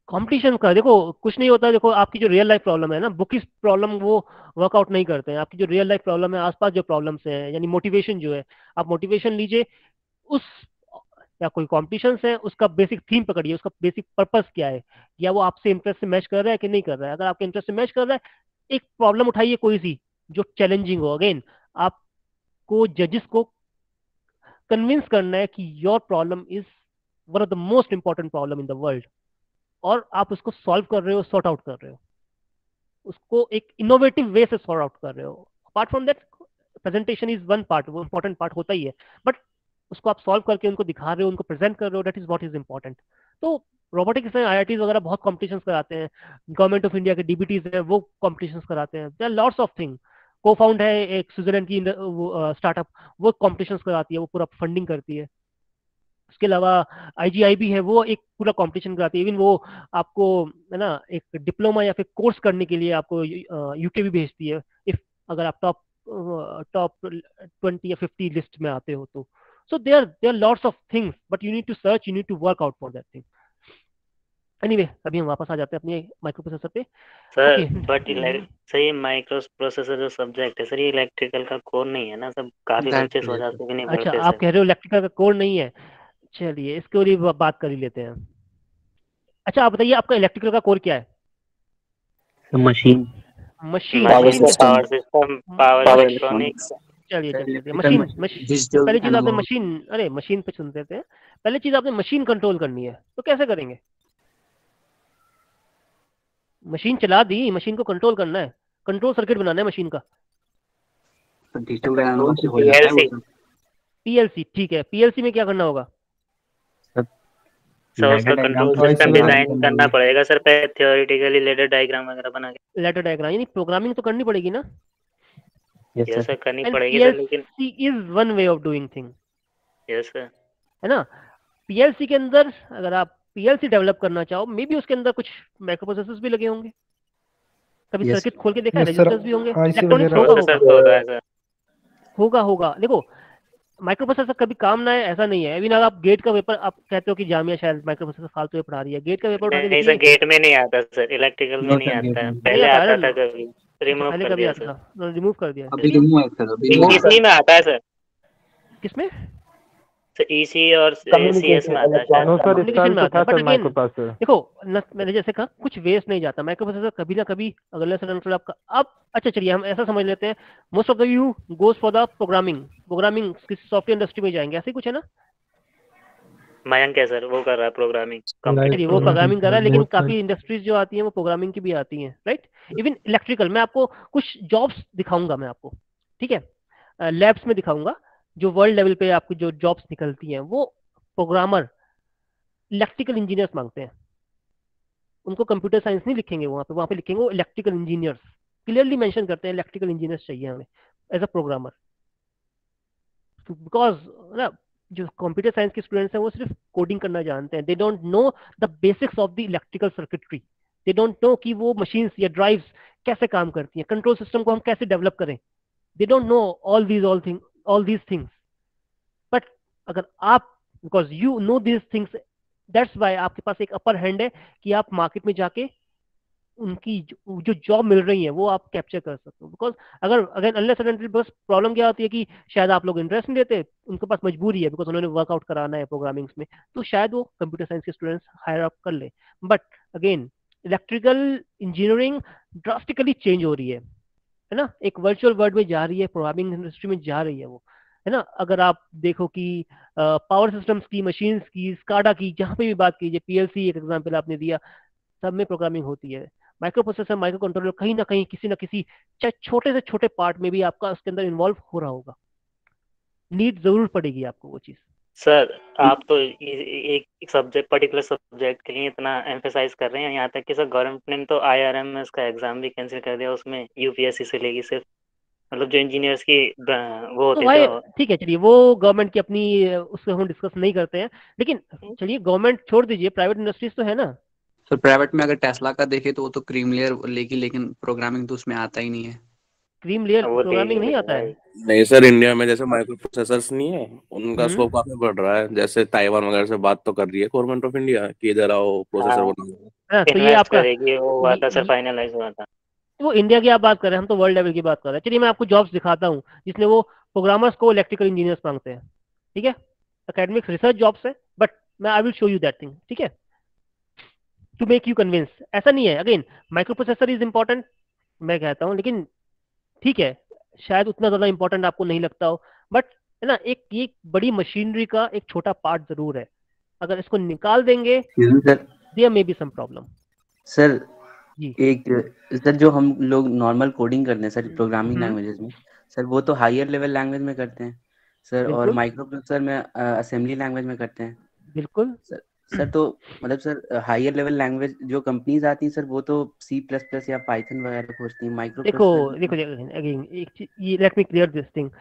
[SPEAKER 1] कंपटीशन का देखो कुछ नहीं होता। देखो आपकी जो रियल लाइफ प्रॉब्लम है ना, बुक इस प्रॉब्लम वो वर्कआउट नहीं करते हैं। आपकी जो रियल लाइफ प्रॉब्लम है, आसपास जो प्रॉब्लम्स हैं, यानी मोटिवेशन जो है, आप मोटिवेशन लीजिए उस, या कोई कॉम्पिटिशन है उसका बेसिक थीम पकड़िए, उसका बेसिक पर्पस क्या है, या वो आपसे इंटरेस्ट से मैच कर रहा है कि नहीं कर रहा है। अगर आपके इंटरेस्ट से मैच कर रहा है, एक प्रॉब्लम उठाइए कोई सी जो चैलेंजिंग हो। अगेन आपको जजेस को कन्विंस करना है कि your problem is one of the most important problem in the world, और आप उसको सॉल्व कर रहे हो, सॉर्ट आउट कर रहे हो, उसको एक इनोवेटिव वे से सॉर्ट आउट कर रहे हो। Apart from that presentation is one part, वो इंपॉर्टेंट पार्ट होता ही है, बट उसको आप सॉल्व करके उनको दिखा रहे हो, उनको प्रेजेंट कर रहे हो, that is what is important. तो रोबोटिक्स में IITs वगैरह बहुत कॉम्पिटिशन्स कराते हैं, गवर्नमेंट ऑफ इंडिया के DBTs है वो कॉम्पिटिशन्स कराते हैं, there are lots of thing. Cofound है एक स्विट्जरलैंड की स्टार्टअप, वो कॉम्पिटिशन्स कराती है, वो पूरा फंडिंग करती है। उसके अलावा IGIB है, वो एक पूरा कंपटीशन कराती है। इवन वो आपको है ना एक डिप्लोमा या फिर कोर्स करने के लिए आपको UK भी भेजती है, इफ अगर आप टॉप 20 या 50 लिस्ट में आते हो तो। So there lots of things, but you need to search, you need to work out for that thing. Anyway अभी हम वापस आ जाते हैं अपने माइक्रो प्रोसेसर पे।
[SPEAKER 2] सर बट सर ये माइक्रो प्रोसेसर जो सब्जेक्ट है सर, ये इलेक्ट्रिकल का कोर नहीं है ना, सब काफी बच्चे सोचा भी नहीं पढ़ते।
[SPEAKER 1] अच्छा आप कह रहे हो इलेक्ट्रिकल का कोर नहीं है, चलिए इसके लिए बात कर ही लेते हैं। अच्छा आप बताइए आपका इलेक्ट्रिकल का कोर क्या है?
[SPEAKER 14] Machine
[SPEAKER 2] power system power electronics.
[SPEAKER 1] चलिए मशीन पहली चीज आपने मशीन, अरे मशीन पे सुनते थे, पहली चीज आपने मशीन कंट्रोल करनी है, तो कैसे करेंगे? मशीन चला दी, मशीन को कंट्रोल करना है, कंट्रोल सर्किट बनाना है मशीन का। PLC ठीक है, PLC में क्या करना होगा?
[SPEAKER 2] सर उसका कंट्रोल सिस्टम डिजाइन करना पड़ेगा सर, पे थ्योरेटिकली लेडर डायग्राम वगैरह बना के।
[SPEAKER 1] लेडर डायग्राम यानी प्रोग्रामिंग तो करनी पड़ेगी ना?
[SPEAKER 2] यस सर करनी पड़ेगी सर, लेकिन
[SPEAKER 1] PLC is one way of doing thing.
[SPEAKER 2] Yes sir
[SPEAKER 1] है ना। PLC के अंदर अगर आप PLC डेवलप करना चाहो, मे बी उसके अंदर कुछ माइक्रो प्रोसेसर्स भी लगे होंगे, कभी सर्किट खोल के देखा है, रजिस्टर्स भी होंगे, इलेक्ट्रॉनिक्स होगा। देखो माइक्रो प्रोसेसर कभी काम ना है ऐसा नहीं है। अभी ना आप गेट का पेपर, आप कहते हो कि जामिया शायद माइक्रो प्रोसेसर फालतू में पढ़ा रही है, गेट का पेपर उठा के
[SPEAKER 2] नहीं सर गेट में नहीं आता सर, इलेक्ट्रिकल में नहीं आता है, पहले आता था कभी रिमूव कर दिया सर,
[SPEAKER 1] रिमूव कर दिया
[SPEAKER 13] अभी रिमूव है सर, अभी
[SPEAKER 2] इसी में आता है सर।
[SPEAKER 1] किसमें?
[SPEAKER 2] EC और CS में आता है
[SPEAKER 1] कम्युनिकेशन में आता है। बट अगेन देखो मैंने जैसे कहा कुछ वेस्ट नहीं जाता माइक्रो प्रोसेसर कभी ना कभी, अगले सडन आपका अब अच्छा चलिए हम ऐसा समझ लेते हैं, most of the you goes for the programming किसी सॉफ्टवेयर इंडस्ट्री में जाएंगे, ऐसे कुछ है ना?
[SPEAKER 2] मयंक है सर, वो कर रहा है प्रोग्रामिंग,
[SPEAKER 1] चलिए वो प्रोग्रामिंग कर रहा है, लेकिन काफी इंडस्ट्रीज जो आती हैं वो प्रोग्रामिंग की भी आती हैं, राइट। इवन इलेक्ट्रिकल में आपको कुछ जॉब्स दिखाऊंगा मैं आपको, ठीक है, लैब्स में दिखाऊंगा जो वर्ल्ड लेवल पे आपको जो जॉब्स निकलती हैं, वो प्रोग्रामर इलेक्ट्रिकल इंजीनियर्स मांगते हैं। उनको कंप्यूटर साइंस नहीं लिखेंगे वहां पे लिखेंगे वो इलेक्ट्रिकल इंजीनियर्स, क्लियरली मेंशन करते हैं इलेक्ट्रिकल इंजीनियर्स चाहिए हमें एज अ प्रोग्रामर। बिकॉज ना जो कंप्यूटर साइंस के स्टूडेंट्स हैं वो सिर्फ कोडिंग करना जानते हैं, they don't know the basics of the electrical circuitry, they don't know कि वो मशीन्स या ड्राइव्स कैसे काम करती हैं, कंट्रोल सिस्टम को हम कैसे डेवलप करें, they don't know all these things. But अगर आप because you know these things, that's why आपके पास एक अपर हैंड है कि आप मार्केट में जाके उनकी जो जॉब मिल रही है वो आप कैप्चर कर सकते हो। बिकॉज अगर अनलेस एंड अनटिल बस प्रॉब्लम क्या होती है कि शायद आप लोग इंटरेस्ट नहीं लेते, उनके पास मजबूरी है बिकॉज उन्होंने वर्कआउट कराना है प्रोग्रामिंग्स में, तो शायद वो कंप्यूटर साइंस के स्टूडेंट्स हायर अप कर ले। But again electrical engineering drastically change हो रही है ना, एक वर्चुअल वर्ल्ड में जा रही है, प्रोग्रामिंग इंडस्ट्री में जा रही है वो, है ना। अगर आप देखो कि पावर सिस्टम्स की, मशीन्स की, स्काडा की, जहाँ पे भी बात कीजिए, PLC एक एग्जांपल आपने दिया, सब में प्रोग्रामिंग होती है। माइक्रो प्रोसेसर, माइक्रो कंट्रोलर कहीं ना कहीं किसी ना किसी चाहे छोटे से छोटे पार्ट में भी आपका उसके अंदर इन्वॉल्व हो रहा होगा, नीड जरूर पड़ेगी आपको वो चीज।
[SPEAKER 2] सर आप तो एक सब्जेक्ट पर्टिकुलर सब्जेक्ट के लिए इतना एम्फेसाइज कर रहे हैं, यहाँ तक कि सर गवर्नमेंट ने तो IRMS का एग्जाम भी कैंसिल कर दिया, उसमें UPSC से लेगी सिर्फ, मतलब जो इंजीनियर्स की वो होते थे।
[SPEAKER 1] ठीक है चलिए वो गवर्नमेंट की अपनी, उसको हम डिस्कस नहीं करते हैं, लेकिन चलिए गवर्नमेंट छोड़ दीजिए, प्राइवेट इंडस्ट्रीज तो है ना
[SPEAKER 13] सर। प्राइवेट में अगर टेस्ला का देखे तो वो तो क्रीम लेयर लेगी, लेकिन प्रोग्रामिंग तो उसमें आता ही नहीं है।
[SPEAKER 1] क्रीम लेयर प्रोग्रामिंग नहीं आता है?
[SPEAKER 15] नहीं सर, इंडिया में जैसे माइक्रो प्रोसेसर्स नहीं है, उनका स्कोप काफी बढ़ रहा है। जैसे ताइवान वगैरह से बात तो कर रही है गवर्नमेंट ऑफ इंडिया कि इधर आओ प्रोसेसर बनाओ।
[SPEAKER 1] हाँ, तो ये
[SPEAKER 2] इन्वेस्ट
[SPEAKER 1] आपका
[SPEAKER 2] करेगी, वो हुआ था सर,
[SPEAKER 1] ये
[SPEAKER 2] फाइनलाइज हुआ था।
[SPEAKER 1] वो इंडिया की आप बात कर रहे हैं, हम तो वर्ल्ड लेवल की बात कर रहे हैं। चलिए मैं आपको जॉब्स दिखाता हूँ जिसमें वो प्रोग्रामर्स को इलेक्ट्रिकल इंजीनियर्स मांगते हैं, ठीक है। एकेडमिक रिसर्च जॉब्स है, बट मैं I will show you that thing, ठीक है, टू मेक यू कन्विंस। ऐसा नहीं है, again microprocessor is important मैं कहता हूँ, लेकिन ठीक है, शायद उतना ज्यादा इंपॉर्टेंट आपको नहीं लगता हो, बट है ना, एक बड़ी मशीनरी का एक छोटा पार्ट जरूर है। अगर इसको निकाल देंगे there may be some problem.
[SPEAKER 14] Sir
[SPEAKER 1] जी
[SPEAKER 14] एक सर जो हम लोग नॉर्मल कोडिंग करते हैं सर प्रोग्रामिंग लैंग्वेजेस में, सर वो तो हायर लेवल लैंग्वेज में करते हैं सर, और
[SPEAKER 1] बिल्कुल
[SPEAKER 14] माइक्रो प्रोसेसर में असेंबली लैंग्वेज में करते हैं
[SPEAKER 1] बिल्कुल।
[SPEAKER 14] सर तो मतलब सर हायर लेवल लैंग्वेज जो कंपनीज आती हैं सर वो तो C++ या पाइथन वगैरह खोजती हैं, माइक्रो
[SPEAKER 1] देखो
[SPEAKER 14] प्रोसेसर
[SPEAKER 1] देखो अगेन एक चीज, ये let me clear this thing.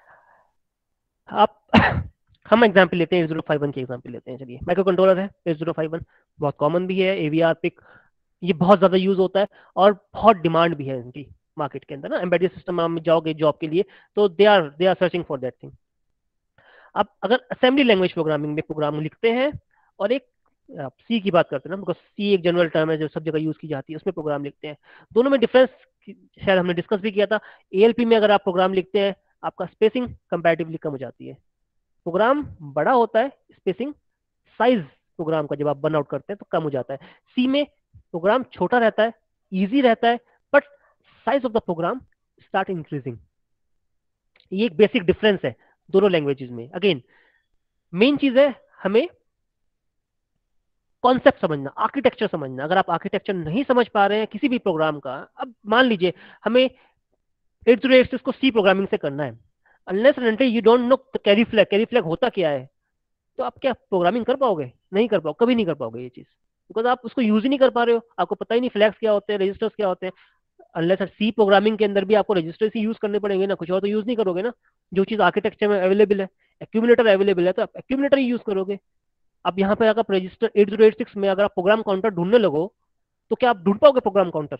[SPEAKER 1] आप हम एग्जांपल लेते हैं 8051 की एग्जांपल लेते हैं। चलिए माइक्रो कंट्रोलर है 8051, बहुत कॉमन भी है, AVR पिक, ये बहुत ज्यादा यूज होता है और बहुत डिमांड भी है इनकी मार्केट के अंदर ना। एम्बेडेड सिस्टम में जाओगे जॉब के लिए तो they are searching for that thing. आप अगर असेंबली लैंग्वेज प्रोग्रामिंग में प्रोग्राम लिखते हैं और एक आप सी की बात करते हैं ना, बिकॉज सी एक जनरल टर्म है जो सब जगह यूज की जाती है, उसमें प्रोग्राम लिखते हैं, दोनों में डिफरेंस शायद हमने डिस्कस भी किया था। ALP में अगर आप प्रोग्राम लिखते हैं आपका स्पेसिंग कंपैरेटिवली कम हो जाती है, प्रोग्राम बड़ा होता है, स्पेसिंग साइज प्रोग्राम का जब आप बर्न आउट करते हैं तो कम हो जाता है। सी में प्रोग्राम छोटा रहता है, इजी रहता है, but size of the program start increasing. ये एक बेसिक डिफरेंस है दोनों लैंग्वेजेस में। अगेन मेन चीज है हमें कॉन्सेप्ट समझना, आर्किटेक्चर समझना। अगर आप आर्किटेक्चर नहीं समझ पा रहे हैं किसी भी प्रोग्राम का, अब मान लीजिए हमें 8086 को सी प्रोग्रामिंग से करना है, unless and until you don't know carry flag होता क्या है, तो आप क्या प्रोग्रामिंग कर पाओगे? नहीं कर पाओगे, कभी नहीं कर पाओगे ये चीज, बिकॉज आप उसको यूज ही नहीं कर पा रहे हो, आपको पता ही नहीं फ्लैग्स क्या होते हैं, रजिस्टर्स क्या होते हैं। अनलेस सी प्रोग्रामिंग के अंदर भी आपको रजिस्टर्स ही यूज करने पड़ेंगे ना, कुछ और तो यूज नहीं करोगे ना। जो चीज आर्किटेक्चर में अवेलेबल है, एक्यूमुलेटर अवेलेबल है तो आप एक्यूमुलेटर ही यूज करोगे। अब यहाँ पे अगर रजिस्टर 8086 में अगर आप प्रोग्राम काउंटर ढूंढने लगो तो क्या आप ढूंढ पाओगे program counter?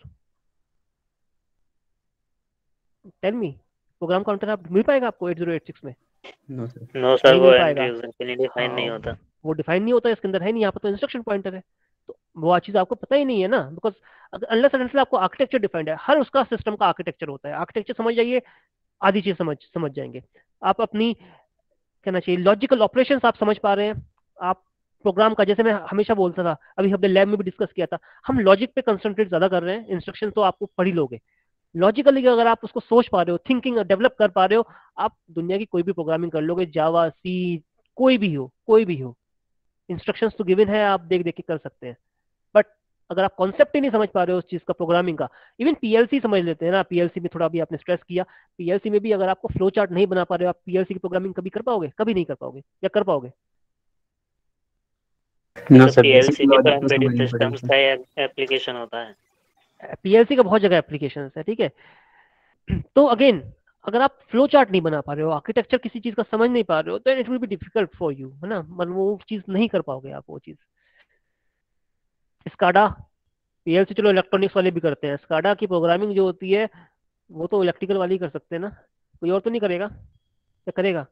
[SPEAKER 1] Tell me, program counter आप मिल पाएगा आपको 8086 में?
[SPEAKER 14] नो सर
[SPEAKER 2] नो सर,
[SPEAKER 1] नहीं
[SPEAKER 2] वो
[SPEAKER 1] मिल
[SPEAKER 2] एंड
[SPEAKER 1] पाएगा।
[SPEAKER 2] यूजर के लिए डिफाइन नहीं
[SPEAKER 1] हाँ,
[SPEAKER 2] होता।
[SPEAKER 1] वो डिफाइन नहीं होता, इसके अंदर है नहीं, यहाँ पर तो इंस्ट्रक्शन पॉइंटर है, तो वो चीज आपको पता ही नहीं है ना, बिकॉज अनलेस एंड अनटिल आपको आर्किटेक्चर डिफाइंड है, हर उसका सिस्टम का आर्किटेक्चर होता है। आर्किटेक्चर समझ जाइए, आधी चीज समझ जाएंगे आप। अपनी कहना चाहिए लॉजिकल ऑपरेशंस आप समझ पा रहे हैं, आप प्रोग्राम का, जैसे मैं हमेशा बोलता था, अभी हमने लैब में भी डिस्कस किया था, हम लॉजिक पे कंसंट्रेट ज्यादा कर रहे हैं, इंस्ट्रक्शन तो आपको पढ़ ही लोगे। लॉजिकली अगर आप उसको सोच पा रहे हो, थिंकिंग डेवलप कर पा रहे हो, आप दुनिया की कोई भी प्रोग्रामिंग कर लोगे, जावा सी कोई भी हो, कोई भी हो, इंस्ट्रक्शंस तो गिवन है, आप देख देख के कर सकते हैं। बट अगर आप कॉन्सेप्ट ही नहीं समझ पा रहे हो उस चीज का, प्रोग्रामिंग का, इवन PLC समझ लेते हैं ना, PLC में थोड़ा भी आपने स्ट्रेस किया, PLC में भी अगर आपको फ्लो चार्ट नहीं बना पा रहे हो, आप PLC की प्रोग्रामिंग कभी कर पाओगे? कभी नहीं कर पाओगे, या कर पाओगे?
[SPEAKER 14] नो
[SPEAKER 2] तो
[SPEAKER 14] सर
[SPEAKER 2] PLC
[SPEAKER 14] बेसिक
[SPEAKER 2] भी तो
[SPEAKER 14] लॉजिक तो
[SPEAKER 2] एम्बेडेड
[SPEAKER 14] समझनी
[SPEAKER 2] सिस्टम्स
[SPEAKER 14] पड़ेगी
[SPEAKER 2] का एप्लीकेशन होता है।
[SPEAKER 1] PLC का बहुत जगह एप्लीकेशन है, ठीक है। तो अगेन अगर आप फ्लो चार्ट नहीं बना पा रहे हो, आर्किटेक्चर किसी चीज का समझ नहीं पा रहे हो, तो it will be difficult for you, है ना, मतलब वो चीज नहीं कर पाओगे आप वो चीज। स्काडा PLC चलो इलेक्ट्रॉनिक्स वाले भी करते हैं, स्काडा की प्रोग्रामिंग जो होती है वो तो इलेक्ट्रिकल वाले ही कर सकते हैं ना, कोई और तो नहीं करेगा, क्या करेगा?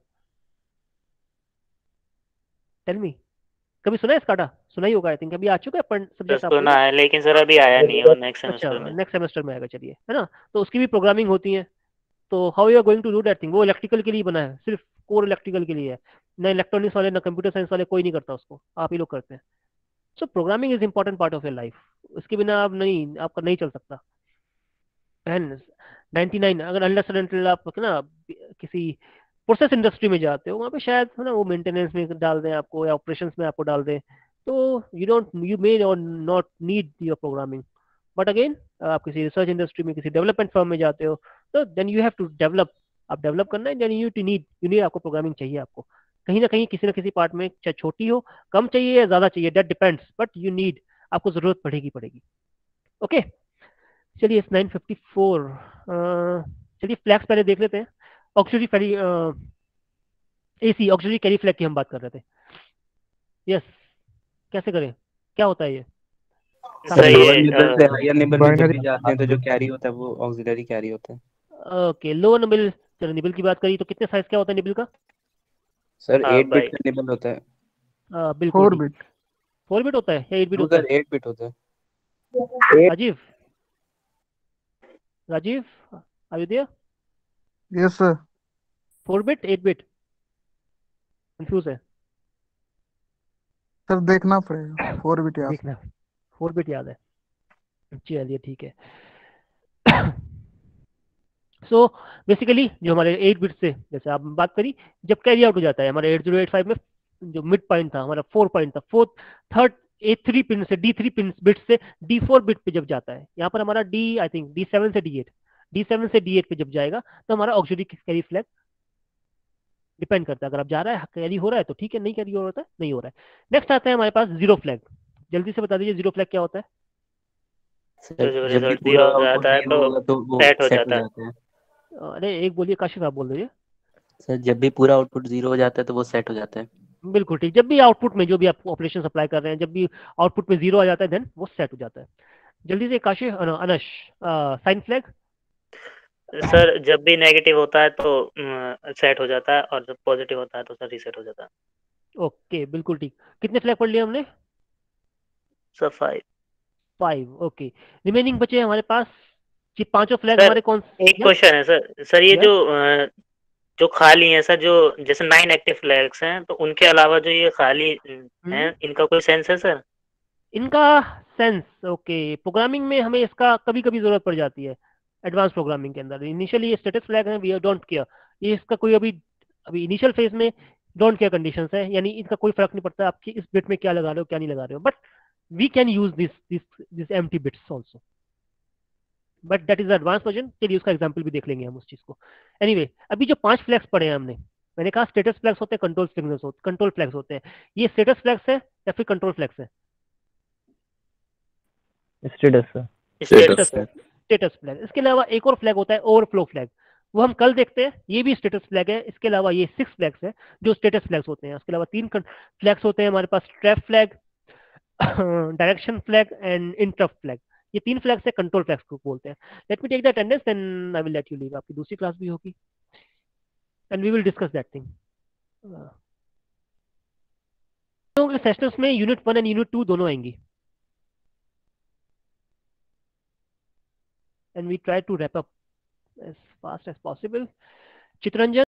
[SPEAKER 1] टेल मी, कभी सुना है स्काडा? सुना ही होगा आई थिंक, अभी आ चुका है
[SPEAKER 2] तो
[SPEAKER 1] सब्जेक्ट आपको
[SPEAKER 2] सुना
[SPEAKER 1] ये?
[SPEAKER 2] है, लेकिन सर अभी आया नहीं है, वो नेक्स्ट
[SPEAKER 1] अच्छा,
[SPEAKER 2] सेमेस्टर में।
[SPEAKER 1] नेक्स्ट सेमेस्टर में आएगा, चलिए, है ना। तो उसकी भी प्रोग्रामिंग होती है, तो how you are going to do that thing? वो इलेक्ट्रिकल के लिए बना है, सिर्फ कोर इलेक्ट्रिकल के लिए है, ना इलेक्ट्रॉनिक्स वाले ना कंप्यूटर साइंस वाले, कोई नहीं करता उसको, आप ही लोग करते हैं। So programming is important part of your life, उसके बिना आप नहीं, आपका नहीं चल सकता। एंड 99 अगर अनलेस अनटिल आप ना किसी प्रोसेस इंडस्ट्री में जाते हो, वहाँ पे शायद है ना वो मेंटेनेंस में डाल दें आपको या ऑपरेशंस में आपको डाल दें, तो यू मे और not need your programming. But again आप किसी रिसर्च इंडस्ट्री में, किसी डेवलपमेंट फर्म में जाते हो, तो then you have to develop, आप डेवलप करना है, देन यू नीड आपको प्रोग्रामिंग चाहिए, आपको कहीं ना कहीं किसी ना किसी पार्ट में, चाहे छोटी हो, कम चाहिए या ज्यादा चाहिए, that depends, but you need, आपको जरूरत पड़ेगी। ओके चलिए 954, चलिए फ्लैग्स पहले देख लेते हैं। ऑक्सीजरी फेरी AC ऑक्सीजरी कैरी फ्लैग की हम बात कर रहे थे। यस, कैसे करें, क्या होता है ये?
[SPEAKER 14] सर लोअर निबल से हायर निबल में जब भी जाते हैं तो जो कैरी होता है वो ऑक्सिलरी कैरी होता है।
[SPEAKER 1] ओके, लोअर निबल, चलो निबल की बात करी तो कितने साइज क्या होता है निबल का?
[SPEAKER 14] सर 8 बिट का निबल होता है।
[SPEAKER 1] बिल्कुल
[SPEAKER 5] 4 बिट
[SPEAKER 1] 4 बिट होता है या 8 बिट
[SPEAKER 14] नो
[SPEAKER 1] होता
[SPEAKER 14] सर
[SPEAKER 1] है?
[SPEAKER 14] 8 बिट होता है।
[SPEAKER 1] Rajiv Rajiv are you there?
[SPEAKER 16] Yes sir
[SPEAKER 1] 4 bit 8 bit confuse है
[SPEAKER 16] सर देखना पड़ेगा 4 बिट याद
[SPEAKER 1] देखना 4 बिट याद है चलिए ठीक है सो बेसिकली जो हमारे 8 बिट से जैसे आप बात करी जब कैरी आउट हो जाता है हमारे 8085 में जो मिड पॉइंट था हमारा 4 पॉइंट था फोर्थ थर्ड A3 पिन से D3 पिन बिट से D4 बिट पे जब जाता है यहाँ पर हमारा D आई थिंक D7 से D8 D7 से D8 पे जब जाएगा तो हमारा ऑक्सिलरी कैरी फ्लैग डिपेंड करता है अगर आप जा रहा है कैरी हो रहा है तो ठीक है नहीं कैरी हो रहा है नहीं हो रहा है नेक्स्ट आता है हमारे पास जीरो फ्लैग जल्दी से बता दीजिए जीरो फ्लैग क्या होता है
[SPEAKER 2] तो जब रिजल्ट जीरो हो जाता है तो सेट हो जाता है
[SPEAKER 1] अरे एक बोलिए काशिफ आप बोल रहे
[SPEAKER 14] सर जब भी पूरा आउटपुट 0 हो जाता है तो वो सेट हो जाता है
[SPEAKER 1] बिल्कुल ठीक जब भी आउटपुट में जो भी आप ऑपरेशन सप्लाई कर रहे हैं जब भी आउटपुट में 0 आ जाता है देन वो सेट हो जाता है जल्दी से Kashif Anas sign flag
[SPEAKER 2] sir जब भी नेगेटिव होता है तो सेट हो जाता है और जब पॉजिटिव होता है तो सर रीसेट हो जाता है
[SPEAKER 1] ओके बिल्कुल ठीक कितने फ्लैग पढ़ लिए हमने
[SPEAKER 2] सर 5
[SPEAKER 1] ओके रिमेनिंग बचे हमारे पास ये पांचों फ्लैग हमारे कौन
[SPEAKER 2] एक क्वेश्चन है सर ये जो खाली है सर जो जैसे 9 एक्टिव फ्लैग्स हैं तो उनके अलावा जो ये खाली हैं इनका कोई सेंस है सर
[SPEAKER 1] इनका सेंस ओके प्रोग्रामिंग में हमें इसका कभी कभी जरूरत पड़ जाती है एडवांस प्रोग्रामिंग के अंदर इनिशियली ये स्टेटस फ्लैग है वी डोंट केयर ये इसका कोई अभी इनिशियल फेज में डोंट केयर कंडीशंस है यानी इसका कोई फर्क नहीं पड़ता आपकी इस बिट में क्या लगा रहे हो क्या नहीं लगा रहे हो but we can use this empty bits also but that is advance version चलिए उसका एग्जांपल भी देख लेंगे हम उस चीज को एनीवे अभी जो 5 फ्लैग्स पढ़े हैं हमने मैंने कहा स्टेटस फ्लैग्स होते हैं कंट्रोल फ्लैग्स होते हैं ये स्टेटस फ्लैग्स है या फिर कंट्रोल फ्लैग्स है स्टेटस फ्लैग इसके अलावा एक और फ्लैग होता है ओवरफ्लो फ्लैग वो हम कल देखते हैं ये भी स्टेटस फ्लैग है इसके अलावा ये 6 फ्लैग्स है जो स्टेटस फ्लैग्स होते हैं उसके अलावा 3 फ्लैग्स होते हैं हमारे पास trap flag direction flag and interrupt flag ये 3 फ्लैग्स है कंट्रोल फ्लैग्स को बोलते हैं let me take the attendance then I will let you leave आपकी दूसरी क्लास भी होगी and we will discuss that thing sessions में यूनिट 1 एंड यूनिट 2 दोनों आएंगी and we try to wrap up as fast as possible. Chitranjan